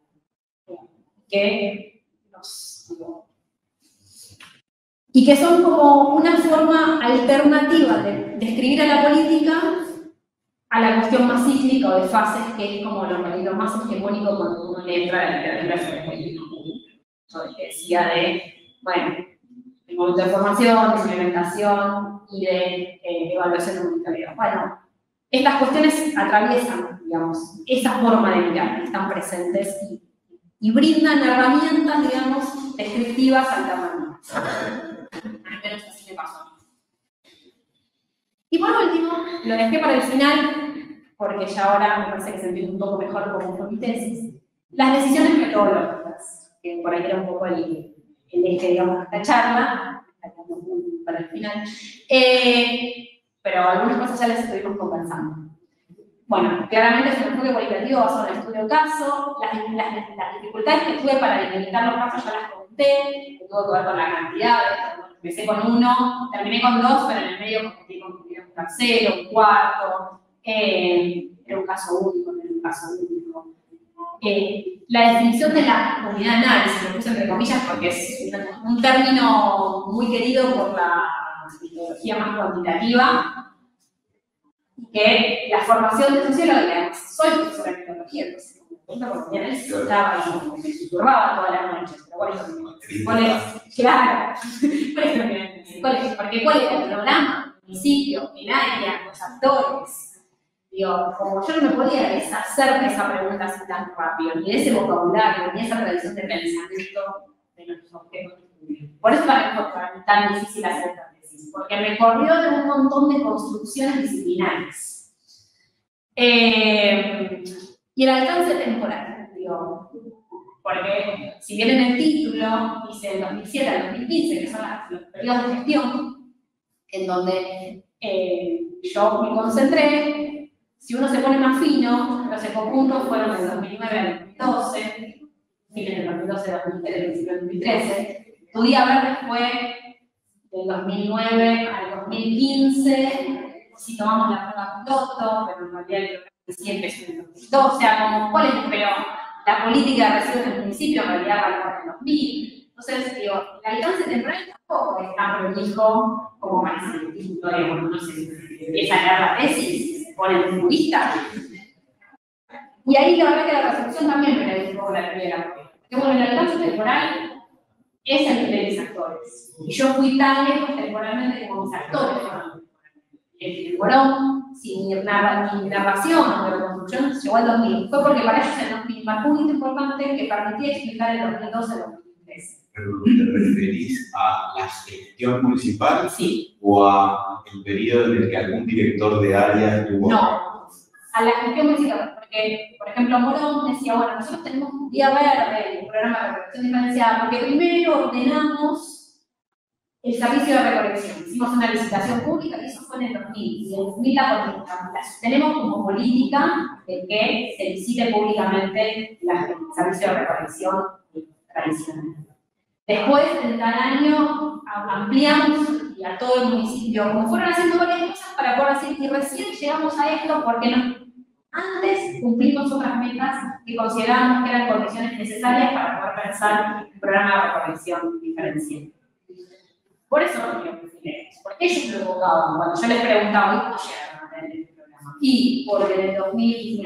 Y que son como una forma alternativa de describir a la política a la cuestión más cíclica o de fases, que es como lo más hegemónico cuando uno le entra a la literatura sobre política. Yo decía de, bueno, el momento de formación, de implementación y de evaluación de monitoría. Bueno, estas cuestiones atraviesan, digamos, esa forma de mirar, están presentes y brindan herramientas, digamos, descriptivas alternativas. Al menos así me pasó. Y por último, lo dejé para el final, porque ya ahora me parece que se entiende un poco mejor cómo fue mi tesis, las decisiones metodológicas, que por ahí era un poco el eje, digamos, de esta charla, para el final, pero algunas cosas ya las estuvimos conversando. Bueno, claramente es un enfoque cualitativo basado en el estudio caso, las dificultades que tuve para delimitar los casos ya las conté, que tuvo que ver con la cantidad, empecé con 1, terminé con 2, pero en el medio competí con un tercero, un cuarto, era un caso único, no era un caso único. La definición de la unidad de análisis, lo puse entre comillas porque es un término muy querido por la metodología más cuantitativa, que la formación de socióloga, soy profesora de metodología, entonces porque me estaba y me susurraba todas las noches, pero bueno, claro, porque ¿cuál era el programa? El municipio, el área, los actores. Digo, como yo no me podía deshacer de esa pregunta así tan rápido, ni de ese vocabulario, ni de esa tradición de pensamiento de nuestros objetos de estudio. Por eso para mí tan difícil hacer esta tesis, porque me corrió de un montón de construcciones disciplinares. Y el alcance temporal, digo, porque si bien en el título dice del 2007 al 2015, que son los periodos de gestión, en donde yo me concentré. Si uno se pone más fino, los ecopuntos fueron del 2009 al 2012, fines del 2012 al 2013, principio del 2013. Estudié verde fue del 2009 al 2015, si tomamos la prueba piloto, pero en realidad el programa siempre es en el 2012, o sea, como cuál es, pero la política de residuos del municipio en realidad va en el 2000. Entonces, digo, el alcance temporal tampoco es tan prolijo como parece el título, bueno, no sé, empieza a leer la tesis, se pone en jurista. Y ahí la verdad que la resolución también me la dio un poco la teoría de la propiedad. Porque bueno, el alcance temporal es el de mis actores. Y yo fui tan lejos temporalmente como mis actores fueron. El Morón, sin ni narración o reconstrucción, llegó al 2000. Fue porque para ellos el 2000 marcó un hito importante que permitía explicar el 2012 al 2013. ¿Pero te referís a la gestión municipal? Sí. ¿O a el periodo en el que algún director de área estuvo? No, a la gestión municipal. Porque, por ejemplo, Morón decía, bueno, nosotros tenemos un día verde, un programa de recolección diferenciada, porque primero ordenamos el servicio de recolección. Hicimos una licitación pública y eso fue en el 2000. Y en el 2000 la tenemos como política de que se licite públicamente el servicio de recolección tradicional. Después, en cada año, ampliamos y a todo el municipio, como fueron haciendo varias cosas para poder decir, y recién llegamos a esto porque antes cumplimos otras metas que considerábamos que eran condiciones necesarias para poder pensar un programa de recolección diferencial. Por eso no quiero decirles, porque ellos lo evocaban cuando yo les preguntaba, ¿y cómo llegaron a tener este programa? Y porque en el 2000,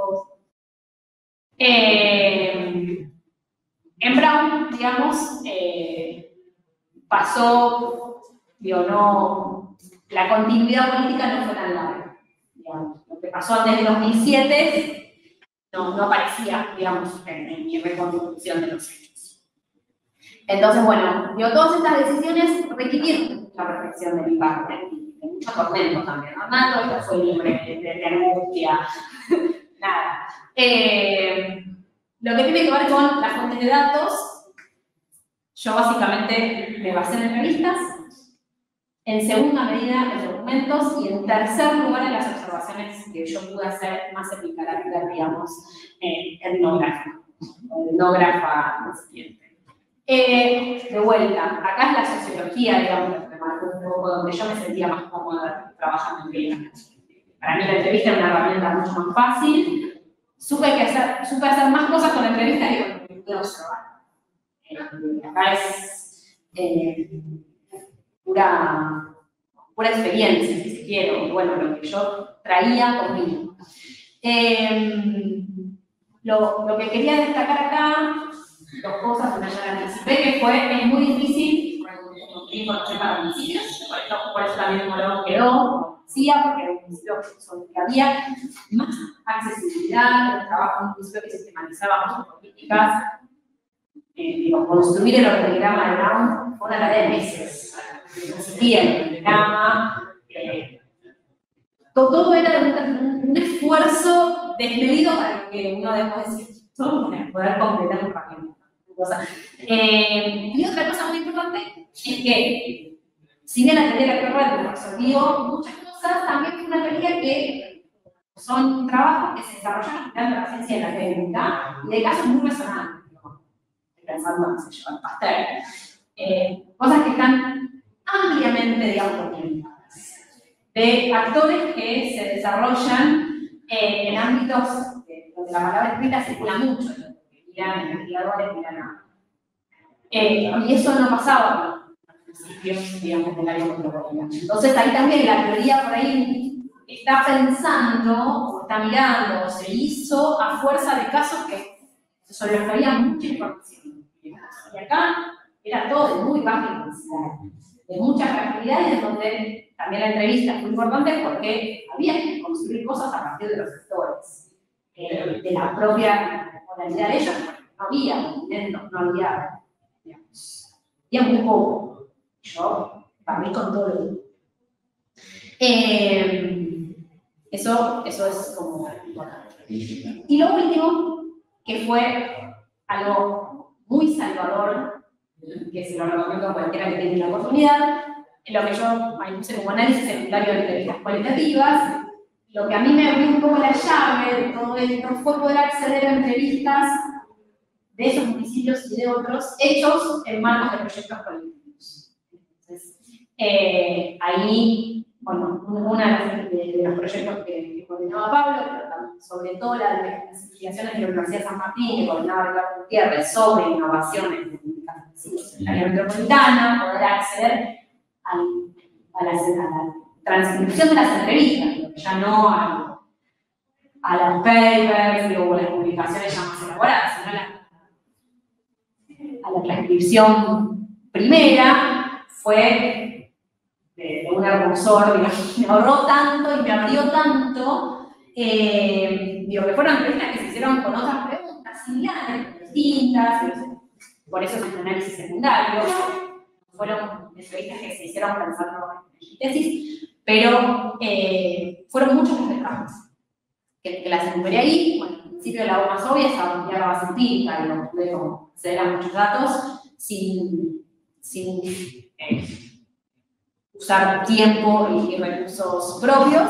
en Brown, digamos, pasó, digo, no, la continuidad política no fue tan larga. Digamos, lo que pasó antes del 2007 no aparecía, digamos, en mi reconstrucción de los hechos. Entonces, bueno, digo, todas estas decisiones requirieron mucha reflexión de mi parte, de mucho tormento también, ¿no? Nada, todo esto fue libre de angustia, nada. Lo que tiene que ver con las fuentes de datos, yo básicamente me basé en entrevistas, en segunda medida en documentos y en tercer lugar en las observaciones que yo pude hacer más en mi carácter, digamos, etnográfico, etnógrafa incipiente. De vuelta, acá es la sociología, digamos, que me marcó un poco donde yo me sentía más cómoda trabajando en vida. Para mí la entrevista era una herramienta mucho más fácil. Supe hacer más cosas con la entrevista que con el estudio observar. Acá es pura experiencia, si se quiere, bueno, lo que yo traía conmigo. Lo que quería destacar acá, dos cosas que ya las anticipé, que es muy difícil conocer para municipios, por eso también Morón quedó, porque era un municipio sobre el que había más accesibilidad, el trabajo de un municipio que sistematizaba sus políticas. Construir el organigrama de Brown fue una tarea de meses. No existía el organigrama, todo era un esfuerzo desmedido para que uno después decir, para poder completar un paquete. Y otra cosa muy importante es que, si bien la teoría de la Carrera resolvió muchas cosas, también fue una teoría que son trabajos que se desarrollaron estudiando la ciencia de la técnica y de casos muy resonantes. Pensando en Pasteur. Cosas que están ampliamente, digamos, documentadas. De actores que se desarrollan en ámbitos donde la palabra escrita circula mucho, miran investigadores, miran y eso no pasaba en principios, digamos, del área metropolitana. Entonces ahí también la teoría por ahí está pensando, o está mirando, o se hizo a fuerza de casos sobre los que había mucha información. Y acá era todo de muy baja intensidad, de mucha fragilidad y de donde también la entrevista fue importante porque había que construir cosas a partir de los sectores, de la propia modalidad de ellos, no había intentos, no había, digamos, había muy poco. Yo parlé con todo el mundo. Eso es como importante. Y lo último, que fue algo muy salvador, que se lo recomiendo a cualquiera que tenga la oportunidad, en lo que yo puse como análisis secundario de entrevistas cualitativas, lo que a mí me abrió un poco la llave de todo esto fue poder acceder a entrevistas de esos municipios y de otros hechos en manos de proyectos políticos. Entonces, ahí, bueno, uno de los proyectos que coordinaba Pablo, pero sobre todo las investigaciones de la Universidad de San Martín, que coordinaba Ricardo Gutiérrez sobre innovaciones en la área metropolitana, poder acceder a la transcripción de las entrevistas, ya no a los papers o las publicaciones ya más elaboradas, sino a la transcripción primera, fue de un hermosor, me ahorró tanto y me abrió tanto, que fueron entrevistas que se hicieron con otras preguntas similares, distintas, por eso es un análisis secundario, fueron entrevistas que se hicieron pensando en mi tesis, pero fueron muchos los destacados que las enumeré ahí. Bueno, al principio la más obvia es ampliar la base empírica y no pude acceder a muchos datos sin usar tiempo y recursos propios.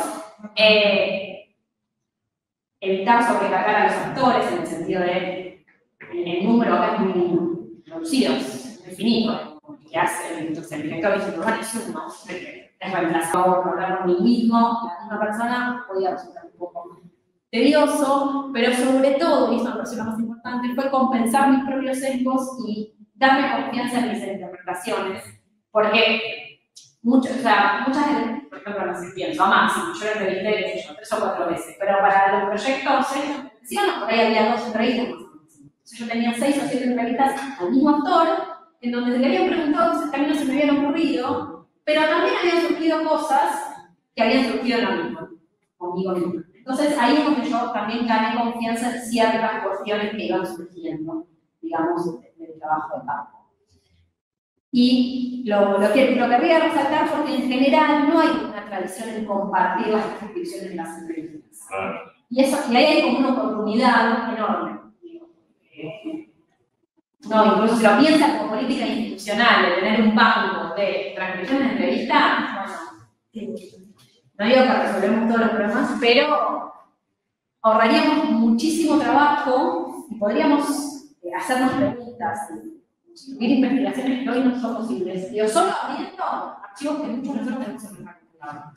Evitar sobrecargar a los actores en el sentido de el número acá es muy reducido, es muy finito. ¿Qué hace? Entonces el director dice, bueno, es uno, es reemplazado por hablar con el mismo, la misma persona, podía resultar un poco tedioso, pero sobre todo, y eso me pareció lo más importante, fue compensar mis propios sesgos y darme confianza en mis interpretaciones, porque muchas veces, por ejemplo, no sé, pienso a Máximo, yo le entrevisté, qué sé yo, 3 o 4 veces, pero para los proyectos, por ahí había 2 entrevistas más o menos. Entonces yo tenía 6 o 7 entrevistas al mismo actor, en donde se le habían preguntado cosas que a mí no se me habían ocurrido, pero también habían surgido cosas que habían surgido en la misma, conmigo misma. Entonces ahí es donde yo también gané confianza en ciertas cuestiones que iban surgiendo, digamos, del trabajo de campo. Y lo que quería resaltar fue que en general no hay una tradición en compartir las descripciones de las entrevistas. Y ahí hay como una oportunidad enorme. No, incluso si lo piensan como política institucional, de tener un banco de transcripciones de entrevistas, bueno, no digo que resolvemos todos los problemas, pero ahorraríamos muchísimo trabajo y podríamos hacernos preguntas y construir investigaciones que hoy no son posibles. Digo, solo abriendo archivos que muchos de nosotros tenemos en nuestra computadora.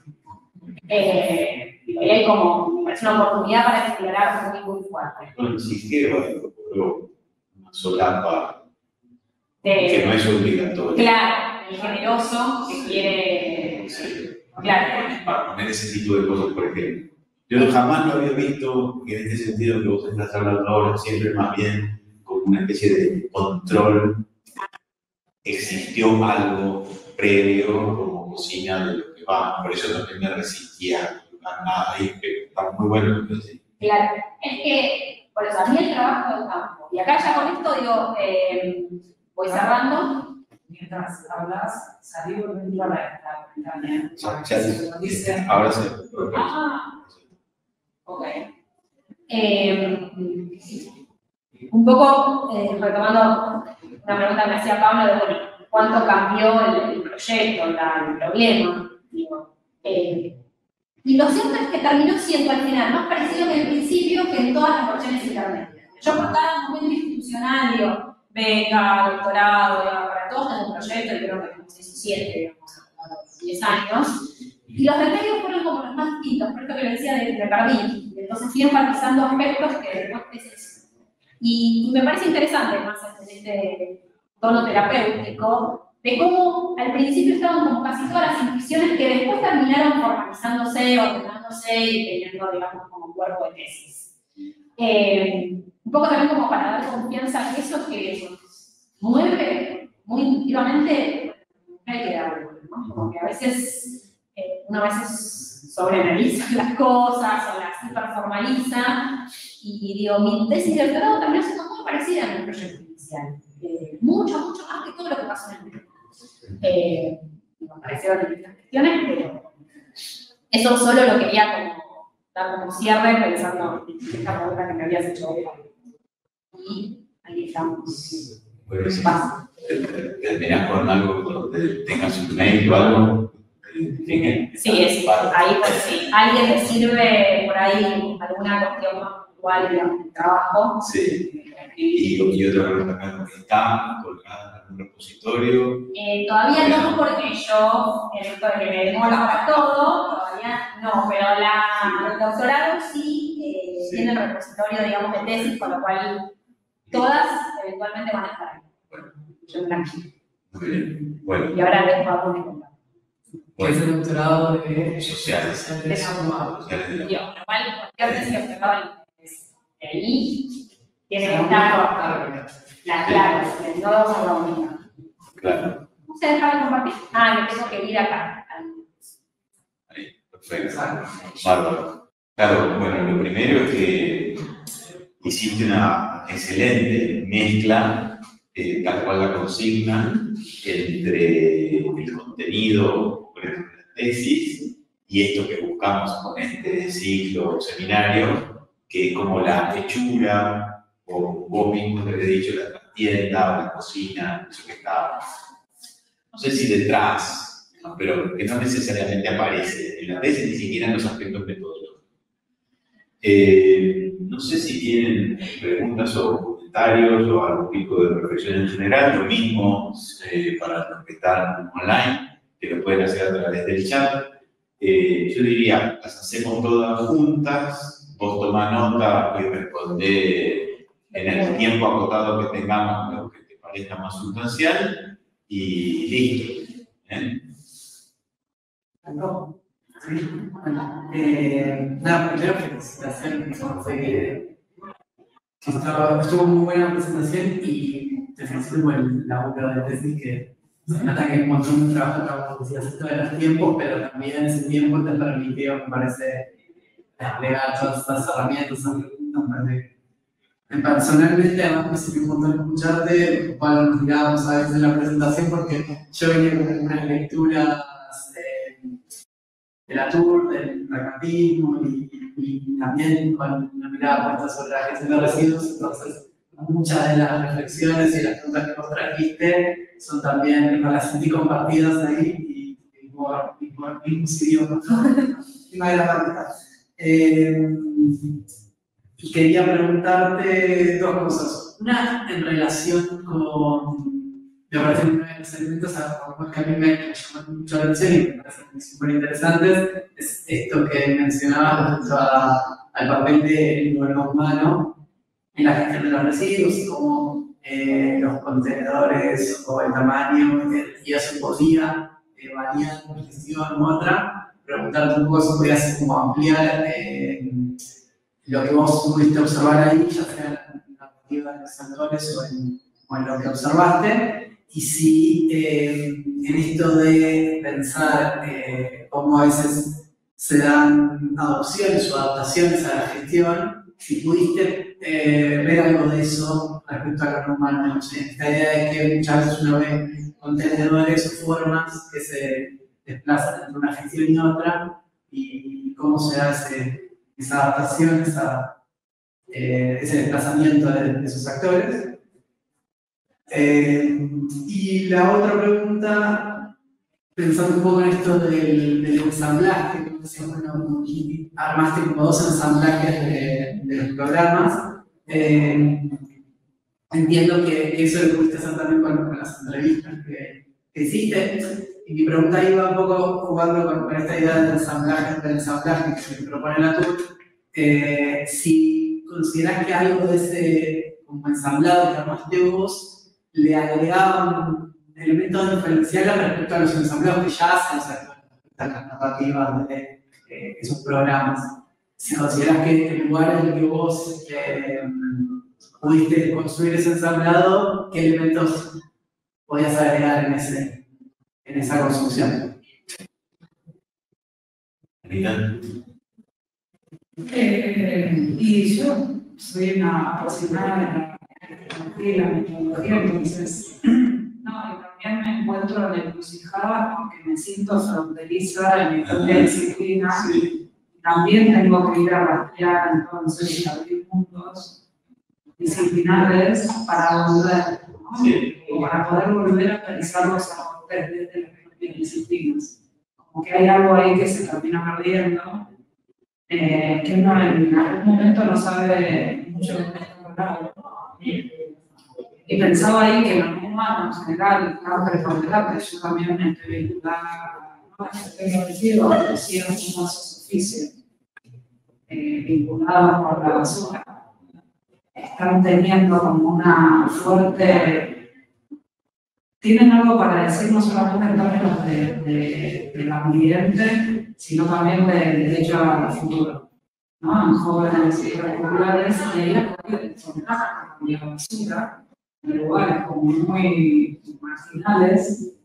Y ahí hay como, me parece una oportunidad para explorar muy fuerte. Bueno, si quiero, una solapa que no es obligatorio. Claro, el generoso que quiere. Claro. Para poner ese tipo de cosas, por ejemplo. Yo jamás lo había visto, y en este sentido que vos estás hablando ahora, siempre más bien como una especie de control. Existió algo previo como señal de lo que va, por eso no me resistía a nada ahí, pero está muy bueno lo que decís. Claro, es que, por eso, a mí el trabajo del campo, y acá ya con esto digo, voy cerrando, mientras hablas, salí volviendo a la pantalla. Ahora sí. Ok. Un poco retomando una pregunta que me hacía Pablo de bueno, cuánto cambió el proyecto, el problema. Digo, y lo cierto es que terminó siendo al final más parecido que en el principio que en todas las versiones intermedias. Yo por cada momento institucional, digo, beca, doctorado, para todos tengo un proyecto, y creo que como 17, digamos, a los 10 años. Y los remedios fueron como los más distintos, por esto que le decía de perdí. Entonces fui enfatizando aspectos que después es eso. Y me parece interesante, más en este tono terapéutico, de cómo al principio estaban como casi todas las intuiciones que después terminaron formalizándose, ordenándose y teniendo, digamos, como cuerpo de tesis. Un poco también como para dar confianza que eso que mueve muy intuitivamente, hay que darlo, ¿no? Como que a veces uno a veces sobreanaliza las cosas o las hiperformaliza y digo, mi tesis de doctorado terminó siendo muy parecida a mi proyecto inicial. Mucho más que todo lo que pasó en el mundo. Me parecieron distintas cuestiones, pero eso solo lo quería como dar como cierre pensando en esta pregunta que me habías hecho hoy. Y ahí estamos. Bueno, sí. ¿Terminás con algo donde tengas un mail o algo? Sí, ahí pues sí. ¿Alguien le sirve por ahí alguna cuestión más puntual, digamos, de trabajo? Sí. Y otra pregunta acá, ¿está colgada en un repositorio? Todavía no, porque yo, en esto de que me demoro para todo, todavía no, pero el doctorado sí tiene el repositorio, digamos, de tesis, con lo cual todas eventualmente van a estar ahí. Yo tranquilo. Muy bien. Bueno. Y ahora les voy a poner en contacto. ¿Qué es el doctorado de sociales? Lo cual, cualquier tesis que acaba ahí tiene que estar claro, no vamos a la única. Claro. ¿No se deja de compartir? Le tengo que ir acá. Ahí, perfecto. Bárbaro. Claro, bueno, lo primero es que hiciste una excelente mezcla, tal cual la consigna, entre el contenido de la tesis y esto que buscamos con este ciclo o seminario, que es como la hechura, o vos mismo te habéis dicho, la trastienda o la cocina, eso que está, no sé si detrás, ¿no? Pero que no necesariamente aparece en la tesis, ni siquiera en los aspectos metodológicos. No sé si tienen preguntas o comentarios o algún tipo de reflexión en general, lo mismo para los que están online, que lo pueden hacer a través del chat. Yo diría, las hacemos todas juntas, vos tomá nota y respondé en el tiempo acotado que tengamos lo que te parezca más sustancial y listo. Sí, bueno, primero felicitaciones, estuvo muy buena la presentación y te felicito por el laburo de tesis que se nota que hay un montón de trabajo que hacías esto de los tiempos, pero también ese tiempo te permitió, me parece, desplegar todas estas herramientas. Personalmente, además me sirvió un montón escucharte, cuando nos mirábamos a veces en la presentación, porque yo venía con algunas lecturas de la Tour, del pragmatismo y también con una mirada puesta sobre la gestión de residuos. Entonces, muchas de las reflexiones y las preguntas que vos trajiste son también, las sentí compartidas ahí y por el mismo idioma. Una de las preguntas. Y quería preguntarte dos cosas. Una, en relación con. Me parece uno de los elementos que a mí me llaman mucho la atención y me parecen súper interesantes, es esto que mencionabas respecto al papel del gobierno humano en la gestión de los residuos y cómo los contenedores o el tamaño y eso podía variar en una gestión u otra. Preguntarte un poco si podías como ampliar lo que vos pudiste observar ahí, ya sea en la perspectiva de los actores o en lo que observaste. Y si en esto de pensar cómo a veces se dan adopciones o adaptaciones a la gestión, si pudiste ver algo de eso respecto a lo no humano. Esta idea de que muchas veces uno ve contenedores o formas que se desplazan entre una gestión y otra, y cómo se hace esa adaptación, ese desplazamiento de esos actores. Y la otra pregunta, pensando un poco en esto del ensamblaje, como decía, bueno, armaste como 2 ensamblajes de los programas. Entiendo que eso lo pudiste hacer también con las entrevistas que hiciste. Y mi pregunta iba un poco jugando con esta idea del ensamblaje que se propone la TUC. Si considerás que algo de ese como ensamblado que armaste vos le agregaba un elemento diferencial respecto a los ensamblados que ya hacen, o sea, las narrativas de esos programas. Si considerás que el lugar en el que vos pudiste construir ese ensamblado, ¿qué elementos podías agregar en esa construcción? Y yo soy una apasionada de la tecnología y la metodología, entonces, no, y también me encuentro en la encrucijada porque me siento fronteriza en mi propia disciplina. Sí. También tengo que ir a rastrear, entonces, y abrir mundos disciplinares para volver, ¿no? Sí. O para poder volver a pensar los aportes desde las propias disciplinas. Como que hay algo ahí que se termina perdiendo, que uno en algún momento no sabe mucho de esto hablando. Y pensaba ahí que los humanos en general estaban preponderantes. Yo también me estoy vinculada a ciertos oficios vinculados con la basura. Están teniendo como una fuerte. Tienen algo para decir no solamente en términos del ambiente, sino también del derecho al futuro, ¿no? En jóvenes y particulares, y ahí ha podido encontrar la basura en lugares como muy marginales,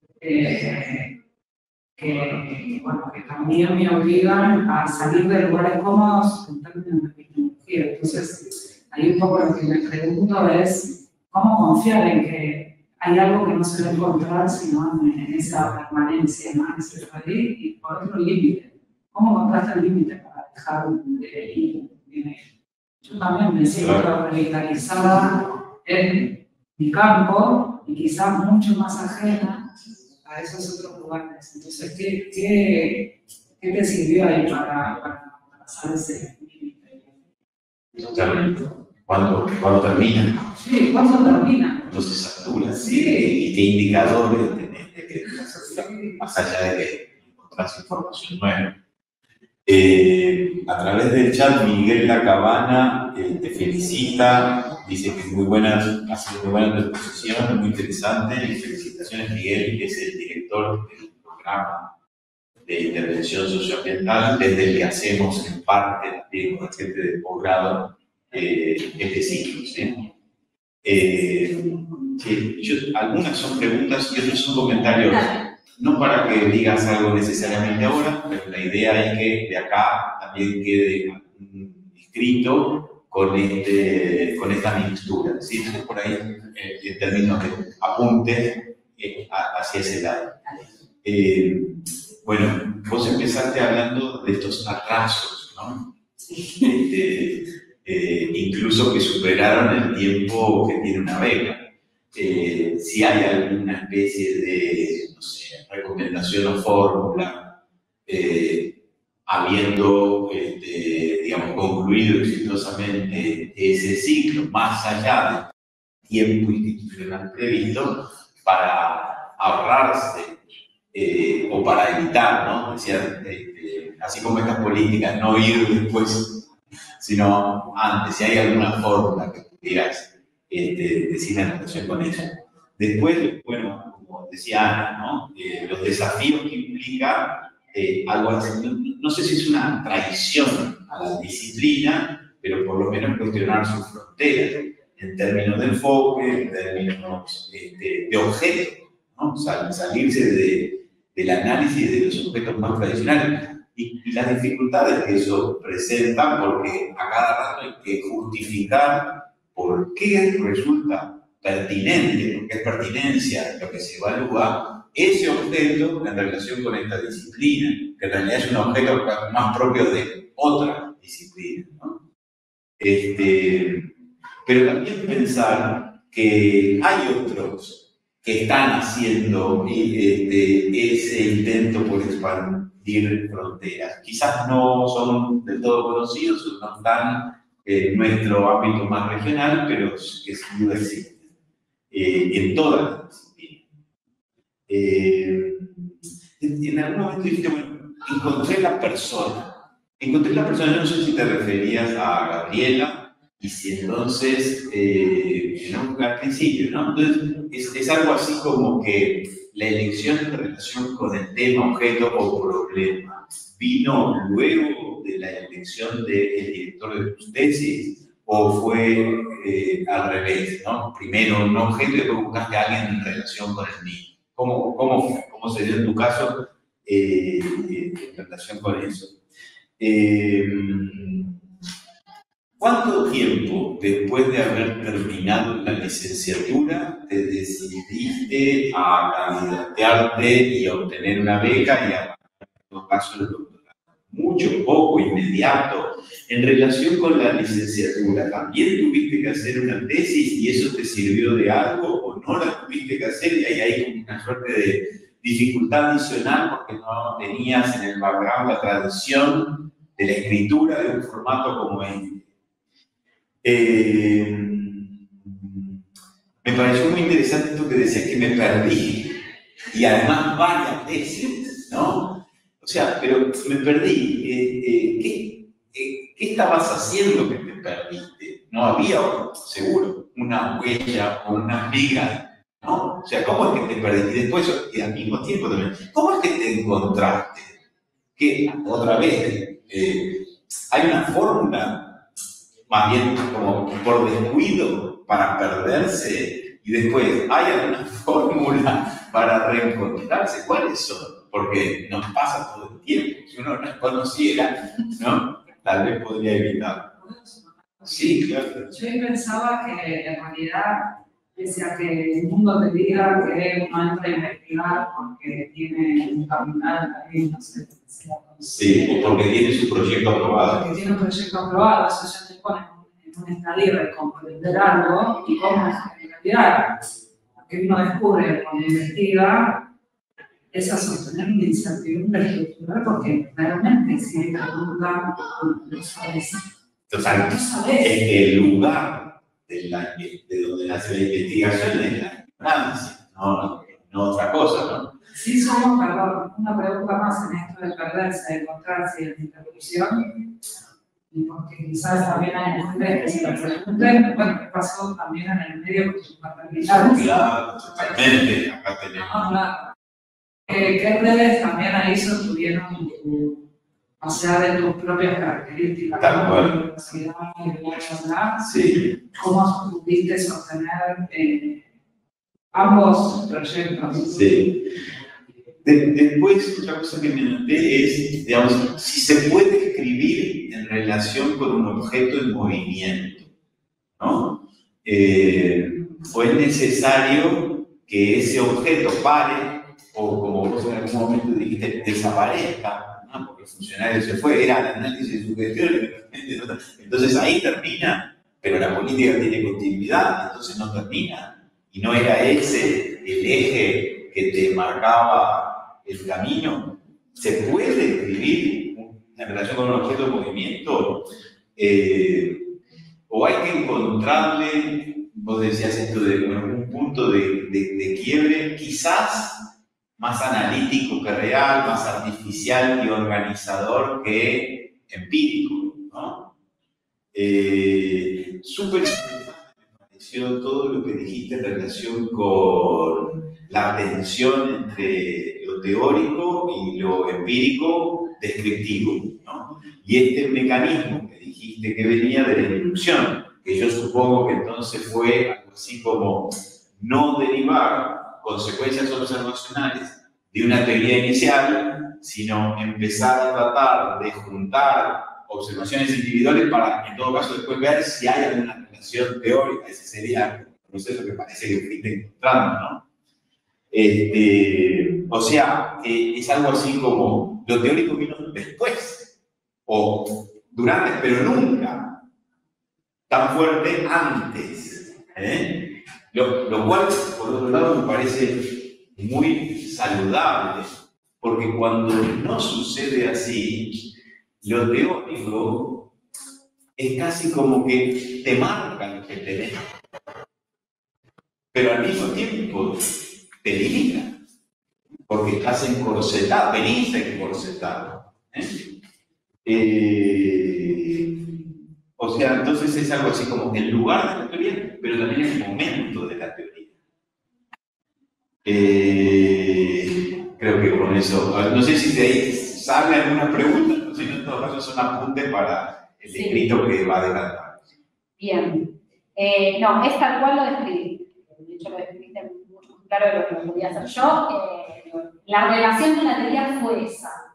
bueno, que también me obligan a salir de lugares cómodos en términos de tecnología. Entonces, ahí un poco lo que me pregunto es cómo confiar en que hay algo que no se va a encontrar sino en esa permanencia, ¿no? En ese salir, y por otro límite. ¿Cómo encontraste el límite para dejar de ir? Yo también me siento revitalizada en mi campo y quizás mucho más ajena a esos otros lugares. Entonces, ¿qué te sirvió ahí para pasar ese límite? Totalmente. ¿Cuándo termina? Sí, ¿cuándo termina? Cuando se satura, sí. ¿Y qué indicadores tenés de que más allá de que encontrás información nueva? A través del chat, Miguel Lacabana te felicita, dice que muy buenas, hace muy buena exposición, muy interesante. Y felicitaciones, Miguel, que es el director del programa de intervención socioambiental, desde el que hacemos en parte también con la gente de posgrado este ciclo. ¿Sí? Sí, algunas son preguntas y otros son comentarios. No para que digas algo necesariamente ahora, pero la idea es que de acá también quede escrito con esta mixtura. ¿Sí? Entonces, por ahí, en términos de apunte, hacia ese lado. Bueno, vos empezaste hablando de estos atrasos, ¿no? Incluso que superaron el tiempo que tiene una beca. Si hay alguna especie de, no sé, recomendación o fórmula, habiendo, digamos, concluido exitosamente ese ciclo, más allá del tiempo institucional previsto, para ahorrarse o para evitar, ¿no? Decía, así como estas políticas, no ir después, sino antes, si hay alguna fórmula que pudieras decir en relación con eso. Después, bueno, como decía Ana, ¿no? Los desafíos que implica algo así, no sé si es una traición a la disciplina, pero por lo menos cuestionar sus fronteras en términos de enfoque, en términos de objeto, ¿no? Salirse del análisis de los objetos más tradicionales y las dificultades que eso presenta, porque a cada rato hay que justificar por qué resulta pertinente, porque es pertinencia lo que se evalúa, ese objeto en relación con esta disciplina, que en realidad es un objeto más propio de otra disciplina, ¿no? Pero también pensar que hay otros que están haciendo ese intento por expandir fronteras. Quizás no son del todo conocidos, no están en nuestro ámbito más regional, pero que sin duda existen en todas las disciplinas. En algún momento dijiste, bueno, encontré la persona. Encontré la persona, yo no sé si te referías a Gabriela, y si entonces, ¿no? Al principio, ¿no? Entonces, es algo así como que la elección en relación con el tema, objeto o problema vino luego de la elección del director de tus tesis, o fue al revés, ¿no? Primero un objeto y después buscaste a alguien en relación con el mismo. ¿Cómo se dio en tu caso en relación con eso? ¿Cuánto tiempo después de haber terminado la licenciatura te decidiste a candidatearte y a obtener una beca y a, en todo caso, el doctorado? Mucho, poco, inmediato. En relación con la licenciatura, ¿también tuviste que hacer una tesis y eso te sirvió de algo o no la tuviste que hacer y ahí hay como una suerte de dificultad adicional porque no tenías en el background la tradición de la escritura de un formato como este? Me pareció muy interesante esto que decías que me perdí y además varias veces, ¿no? O sea, pero me perdí. ¿Qué estabas haciendo que te perdiste? No había, seguro, una huella o una miga, ¿no? O sea, ¿cómo es que te perdiste? Y después, y al mismo tiempo también, ¿cómo es que te encontraste? Que, otra vez, hay una fórmula, más bien como por descuido, para perderse, y después, ¿hay alguna fórmula para reencontrarse? ¿Cuáles son? Porque nos pasa todo el tiempo. Si uno no conociera, ¿no? Tal vez podría evitar. Sí, claro. Yo pensaba que en realidad, pese a que el mundo te diga que uno entra a investigar porque tiene un capital también, no sé, sí, o porque tiene su proyecto aprobado. Porque tiene un proyecto aprobado, eso ya te pone en un estadio de comprender algo y cómo es en realidad. Lo que uno descubre cuando investiga es a sostener una incertidumbre estructural porque realmente si hay pregunta, no sabes. Entonces, el lugar de donde nace la investigación es la ignorancia, no otra cosa, ¿no? Sí, somos, perdón, una pregunta más en esto de perderse, de encontrarse y de interrupción, porque quizás también hay mujeres que se lo pregunten, bueno, ¿qué pasó también en el medio con sus maternidades? Claro, totalmente, acá tenemos. Claro. ¿Qué redes también ahí sostuvieron o sea, de tus propias características? Tal cual. Universidad, bla, sí. ¿Cómo pudiste sostener ambos proyectos? Sí. Después, otra cosa que me noté es, digamos, si se puede escribir en relación con un objeto en movimiento, ¿no? O es necesario que ese objeto pare, o como vos en algún momento dijiste, desaparezca, ¿no? Porque el funcionario se fue, era el análisis de su gestión, entonces ahí termina, pero la política tiene continuidad, entonces no termina, y no era ese el eje que te marcaba el camino. ¿Se puede escribir en relación con un objeto de movimiento? ¿O hay que encontrarle, vos decías esto de un punto de quiebre, quizás más analítico que real, más artificial y organizador que empírico, ¿no? Súper interesante me pareció todo lo que dijiste en relación con la tensión entre lo teórico y lo empírico descriptivo, ¿no? Y este mecanismo que dijiste que venía de la inducción, que yo supongo que entonces fue algo así como no derivar consecuencias observacionales de una teoría inicial, sino empezar a tratar de juntar observaciones individuales para, en todo caso, después ver si hay alguna relación teórica. Ese sería el proceso que parece que fuiste encontrando, ¿no? O sea, es algo así como lo teórico vino después, o durante, pero nunca tan fuerte antes. Lo cual, por otro lado, me parece muy saludable, porque cuando no sucede así, lo teórico es casi como que te marca lo que tenés, pero al mismo tiempo te limita, porque estás encorsetado, venís encorsetado. O sea, entonces es algo así como el lugar de la teoría, pero también el momento de la teoría. Creo que con eso, no sé si de ahí sale alguna pregunta, no sé, en todo caso son apuntes para el escrito que va a adelantar. Bien. No, es tal cual lo describí. De hecho, lo describiste mucho más claro de lo que lo podía hacer yo. La relación con la teoría fue esa.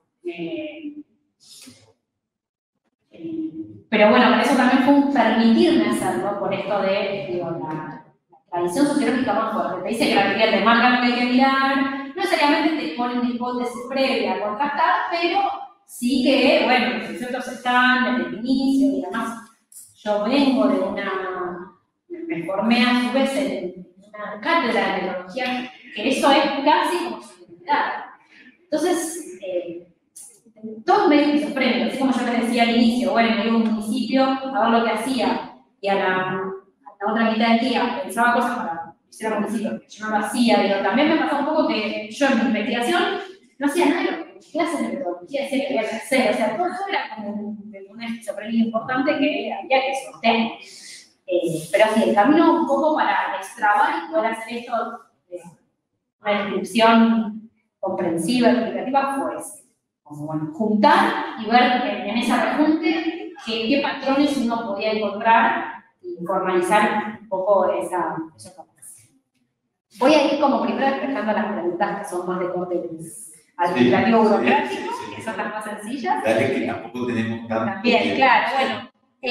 Pero bueno, por eso también fue un permitirme hacerlo, por esto de, digo, la tradición sociológica más fuerte. Te dice que la teoría te marca lo que hay que mirar, no necesariamente te pone una hipótesis previa a contrastar, pero sí que, bueno, los conceptos están desde el inicio y además yo vengo de me formé a su vez en una cátedra de metodología, que eso es casi como su identidad. Entonces, todo medio esquizofrénico, así como yo les decía al inicio, bueno, me iba a un municipio a ver lo que hacía, y a la otra mitad del día pensaba cosas para que hiciera un municipio, que yo no lo hacía, pero también me pasó un poco que yo en mi investigación no hacía nada de lo que mis clases de metodología decía que había que hacer, o sea, todo eso era como una esquizofrenia importante que había que sostener. Pero sí, el camino un poco para extrabar y poder hacer esto de una descripción comprensiva, explicativa, fue ese. Como, bueno, juntar y ver en esa rejunte qué patrones uno podía encontrar y formalizar un poco esa capacidad. Voy a ir como primero despejando las preguntas que son más de corte administrativo burocrático, que son las más sencillas. Dale, que tampoco tenemos tanto. También, claro, bueno.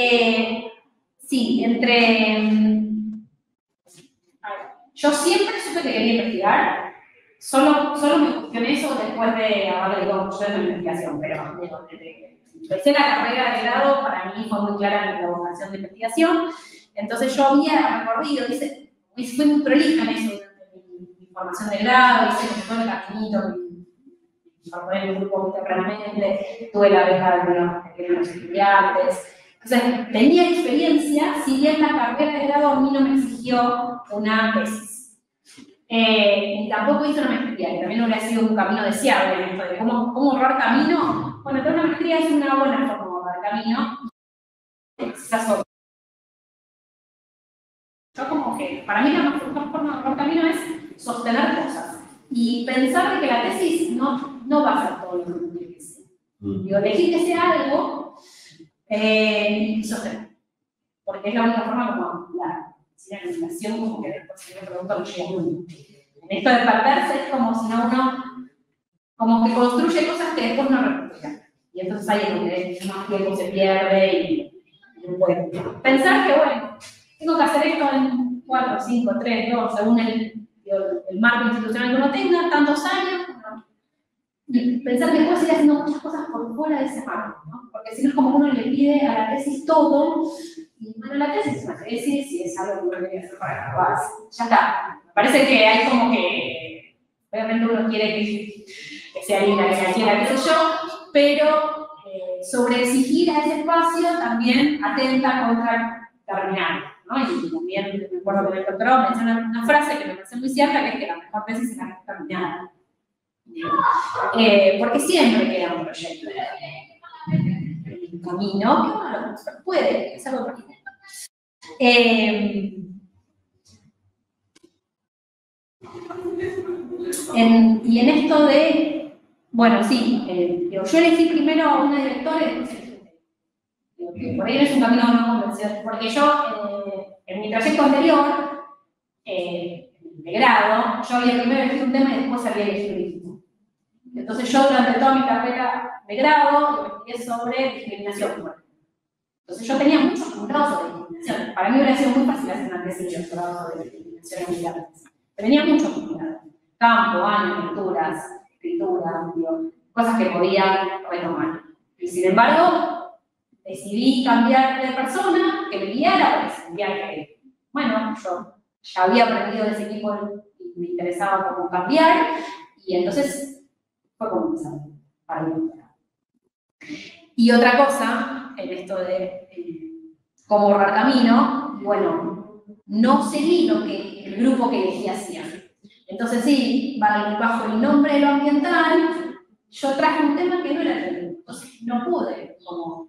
Sí, yo siempre supe que quería investigar. Solo me cuestioné eso después de haberle ido mucho en la investigación, pero desde que empecé la carrera de grado, para mí fue muy clara la vocación de investigación. Entonces yo había recorrido, fui muy prolija en eso durante mi formación de grado, hice todo el caminito, me incorporé en un grupo muy tempranamente, tuve la beca de los estudiantes. Entonces, tenía experiencia, si bien la carrera de grado a mí no me exigió una tesis. Y tampoco hice una maestría, que también hubiera sido un camino deseable, esto de cómo ahorrar camino. Bueno, entonces una maestría es una buena forma de ahorrar camino. Yo como que, para mí la mejor forma de ahorrar camino es sostener cosas. Y pensar que la tesis no va a ser todo lo que uno tiene que ser. Digo, elegir que sea algo y sostener. Porque es la única forma como la administración, como que después se me pregunta lo que llega uno. En esto de perderse es como si uno como que construye cosas que después no recupera. Y entonces ahí es donde más tiempo se pierde y no puede. Pensar que, bueno, tengo que hacer esto en 4, 5, 3, 2, según el marco institucional que uno tenga, tantos años, ¿no? Y pensar que después ir haciendo muchas cosas por fuera de ese marco, ¿no? Porque si no es como uno le pide a la tesis todo, y bueno, la tesis es una tesis y es algo que uno tiene que hacer para graduarse. Ya está. Me parece que hay como que, obviamente uno quiere que sea linda, que sea quiera, qué sé yo, pero sobre exigir a ese espacio también atenta contra terminar, ¿no? Y también me acuerdo que en el doctorado menciona una frase que me parece muy cierta, que es que la mejor tesis es la que está terminada. Porque siempre queda un proyecto en camino que uno lo puede, es algo práctico. Y en esto de, bueno, sí, yo elegí primero a una directora y después por ahí no es un camino no convencional, porque yo en mi trayecto anterior, de grado, yo había primero elegido un tema y después había elegido el mismo. Entonces yo durante toda mi carrera de grado investigué sobre discriminación. Entonces yo tenía muchos puntados sobre discriminación. Para mí hubiera sido muy fácil hacer una tesis de doctorado sobre discriminación en migrantes. Tenía muchos puntados. Campo, años, lecturas, escritura, cosas que podía retomar. Y sin embargo, decidí cambiar de persona, que me guiara, porque sentía que, bueno, yo ya había aprendido de ese equipo y me interesaba cómo cambiar, y entonces fue como empezar para mí. Y otra cosa, en esto de cómo borrar camino, bueno, no seguí lo que el grupo que elegí hacía. Entonces sí, bajo el nombre de lo ambiental, yo traje un tema que no era el grupo. Entonces no pude como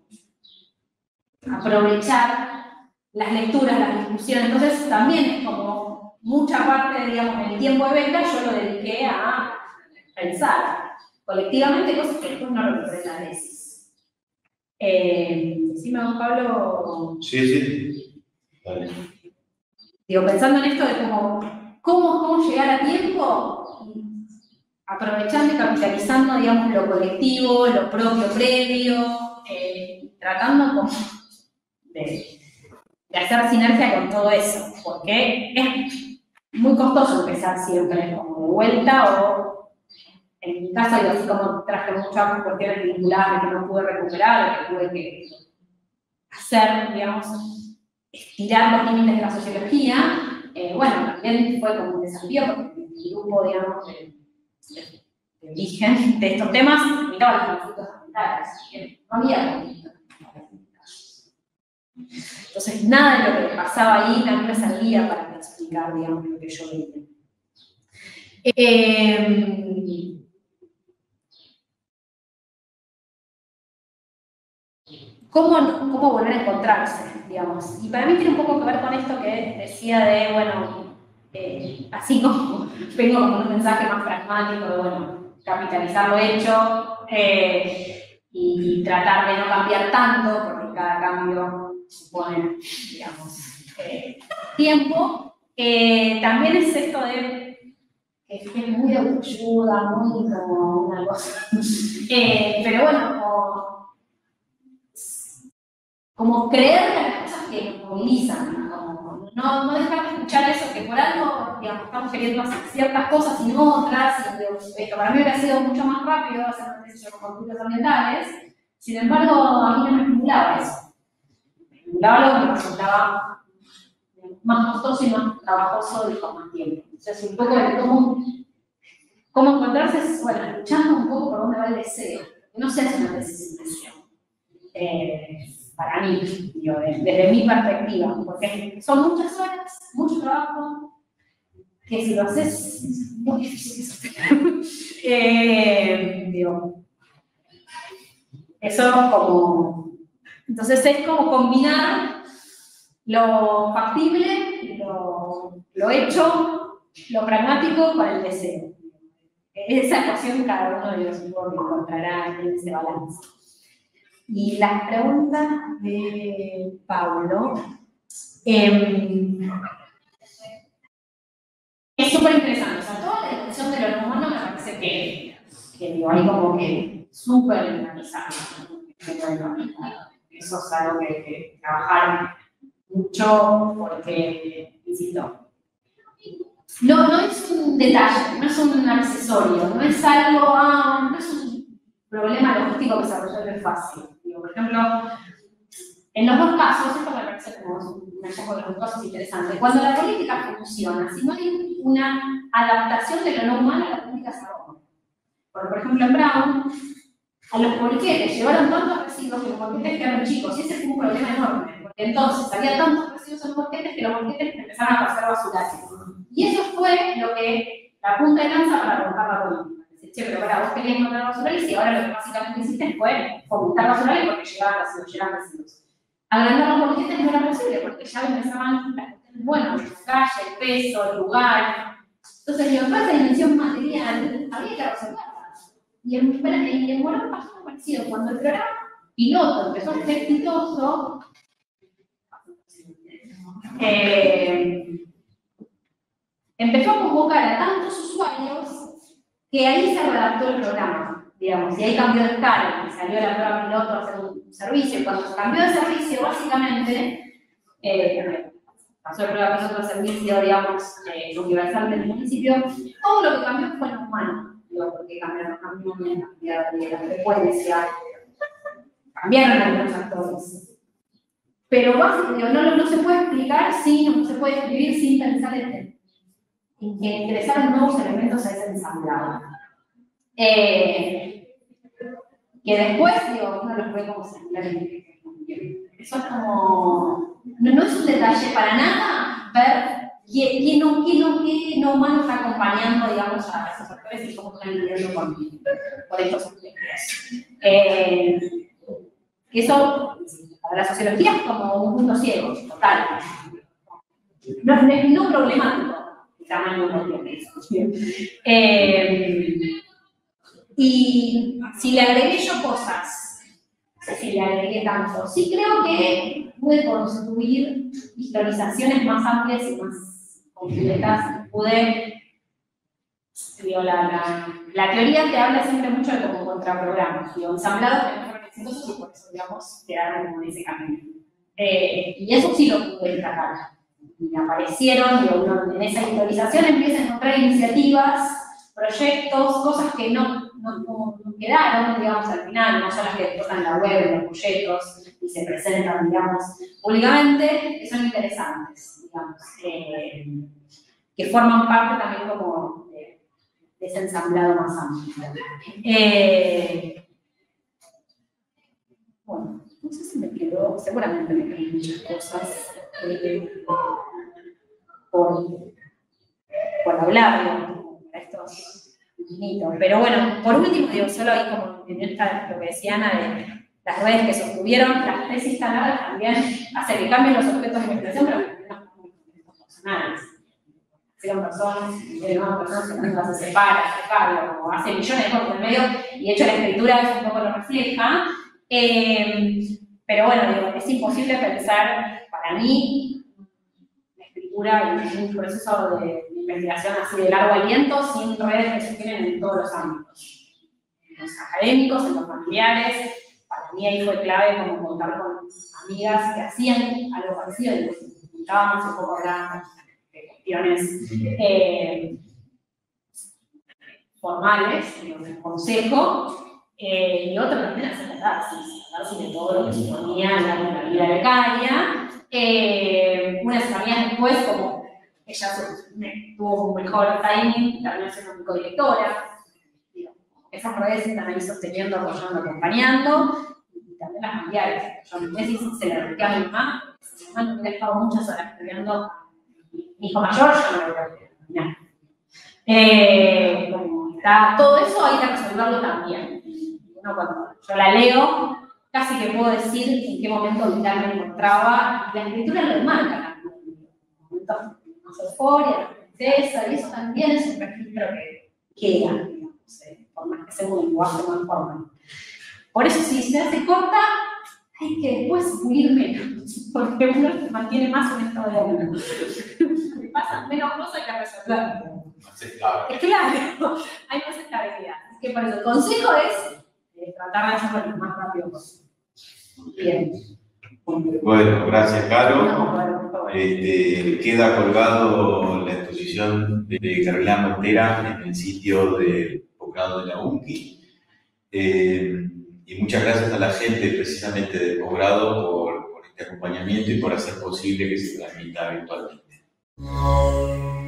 aprovechar las lecturas, las discusiones. Entonces también es como mucha parte, digamos, del tiempo de beca yo lo dediqué a pensar colectivamente cosas que después no recuperé en la tesis. Decime, don Pablo. Sí. Vale. Digo, pensando en esto de cómo llegar a tiempo, aprovechando y capitalizando, digamos, lo colectivo, lo propio previo, tratando como de hacer sinergia con todo eso, porque es muy costoso empezar siempre como de vuelta, o en mi caso, digo, así como traje muchas cuestiones vinculadas que no pude recuperar, que tuve que hacer, digamos, estirar los límites de la sociología, bueno, también fue como un desafío, porque mi grupo, digamos, de origen de estos temas miraba los conflictos ambientales, que no había conflictos ambientales. Entonces, nada de lo que pasaba ahí también me servía para explicar, digamos, lo que yo veía. ¿Cómo volver a encontrarse, digamos? Y para mí tiene un poco que ver con esto que decía de, bueno, así como vengo con un mensaje más pragmático de, bueno, capitalizar lo hecho y tratar de no cambiar tanto, porque cada cambio supone, digamos, tiempo. También es esto de que es muy de autoayuda, muy como una cosa. Pero bueno, como creer en las cosas que nos movilizan, no dejar de escuchar eso, que por algo, digamos, estamos queriendo hacer ciertas cosas y no otras, y esto para mí hubiera sido mucho más rápido hacer una tesis con conflictos ambientales, sin embargo, a mí no me estimulaba eso. Me estimulaba algo que me resultaba más costoso y más trabajoso y con más tiempo. Entonces, un poco de cómo encontrarse es, bueno, escuchando un poco por dónde va el deseo, que no se hace una tesis sin deseo. Para mí, digo, desde mi perspectiva, porque son muchas horas, mucho trabajo, que si lo haces es muy difícil. Digo, eso como... Entonces es como combinar lo factible, lo hecho, lo pragmático con el deseo. Esa ecuación cada uno de los supongo que encontrará en ese balance. Y la pregunta de Pablo es súper interesante. O sea, toda la discusión de lo humano me parece que digo, hay como que súper analizable. Eso es algo que trabajar mucho porque, insisto, no es un detalle, no es un accesorio, no es algo, no es un problema logístico que se resuelve fácil. Por ejemplo, en los dos casos, esto me parece como un hallazgo de los dos casos interesante. Cuando la política funciona, si no hay una adaptación de lo no humano, la política se rompe. Porque, por ejemplo, en Brown, a los poliquetes llevaron tantos residuos que los poliquetes quedaron chicos, y ese fue un problema enorme, porque entonces había tantos residuos en los poliquetes que los poliquetes empezaron a pasar basuraje. Y eso fue lo que la punta de lanza para romper la política. Che, pero para vos querías encontrar basurales y ahora lo que básicamente hiciste fue fomentar basurales porque llegaban residuos. Agrandar los poliquetes no era posible porque ya empezaban las cuestiones, bueno, la calle, el peso, el lugar. Entonces, digo, toda esa dimensión material había que resolverla. Y en Morón pasó algo parecido. Cuando el programa piloto empezó a ser exitoso, empezó a convocar a tantos usuarios que ahí se redactó el programa, digamos, y ahí cambió de escala, y salió la prueba piloto a hacer un servicio, y cuando cambió de servicio, básicamente, pasó el prueba piloto a servicio, digamos, universal del municipio, todo lo que cambió fue lo humano, digo, porque cambió la cantidad de la frecuencia, cambiaron algunos actores. Pero básicamente no se puede explicar no se puede escribir sin pensar en que ingresaron nuevos elementos a ese ensamblado. Que después, uno los ve como secundariamente. Eso es como... No es un detalle para nada ver qué no humano está acompañando, digamos, a esos actores y cómo están lidiando con estos aspectos. Eso, para la sociología, es como un punto ciego, total. No problemático, el tamaño de eso. Y si le agregué yo cosas, no sé si le agregué tanto, sí creo que pude construir historizaciones más amplias y más completas. La teoría te habla siempre mucho de como contraprogramas, ensamblados que mejor exitosos y por eso, digamos, quedaron como en ese camino. Y eso sí lo pude destacar. Y aparecieron, en esa historización empieza a encontrar iniciativas, proyectos, cosas que no quedaron, digamos, al final, no son las que están en la web, en los folletos, y se presentan, digamos, públicamente, que son interesantes, digamos, que forman parte también como de ese ensamblado más amplio. Bueno, no sé si me quedó, seguramente me quedan muchas cosas por hablar, estos infinitos. Pero bueno, por último, solo ahí como en lo que decía Ana de las redes que sostuvieron, las redes instaladas también hace que cambien los objetos de investigación, pero que no son personales. Hicieron personas que se separan, como hace millones de cosas en medio, y de hecho la escritura eso un poco lo refleja. Pero bueno, es imposible pensar, para mí, la escritura y un proceso de investigación así de largo aliento sin redes que se tienen en todos los ámbitos. En los académicos, en los familiares, para mí ahí fue clave como contar con amigas que hacían algo parecido, y nos juntábamos un poco de cuestiones formales, el consejo. Y otro también hacer catarsis de todo lo que suponía la vida becaria. Unas amigas después, como ella tuvo un mejor timing, también siendo mi codirectora. Esas redes están ahí sosteniendo, apoyando, acompañando, y también las familiares. Yo mi tesis se la dediqué a mi mamá, no me he estado muchas horas estudiando. Mi hijo mayor, yo no lo voy a terminar. Está todo eso hay que resolverlo también. Cuando yo la leo, casi que puedo decir en qué momento vital me encontraba, y la escritura lo enmarca también. Momentos más euforia, la princesa, y eso también es un registro que queda, por más que sea un lenguaje más formal. Por eso, si se hace corta, hay que después pulir menos, porque uno se mantiene más en estado de ánimo. Le pasan menos cosas que resolver. Es claro, hay más estabilidad. Así que por eso, el consejo es tratar de hacerlo lo más rápido posible. Bien. Bueno, gracias, Caro. Queda colgado la exposición de Carolina Montera en el sitio del posgrado de la UNCI. Y muchas gracias a la gente precisamente del posgrado por este acompañamiento y por hacer posible que se transmita virtualmente.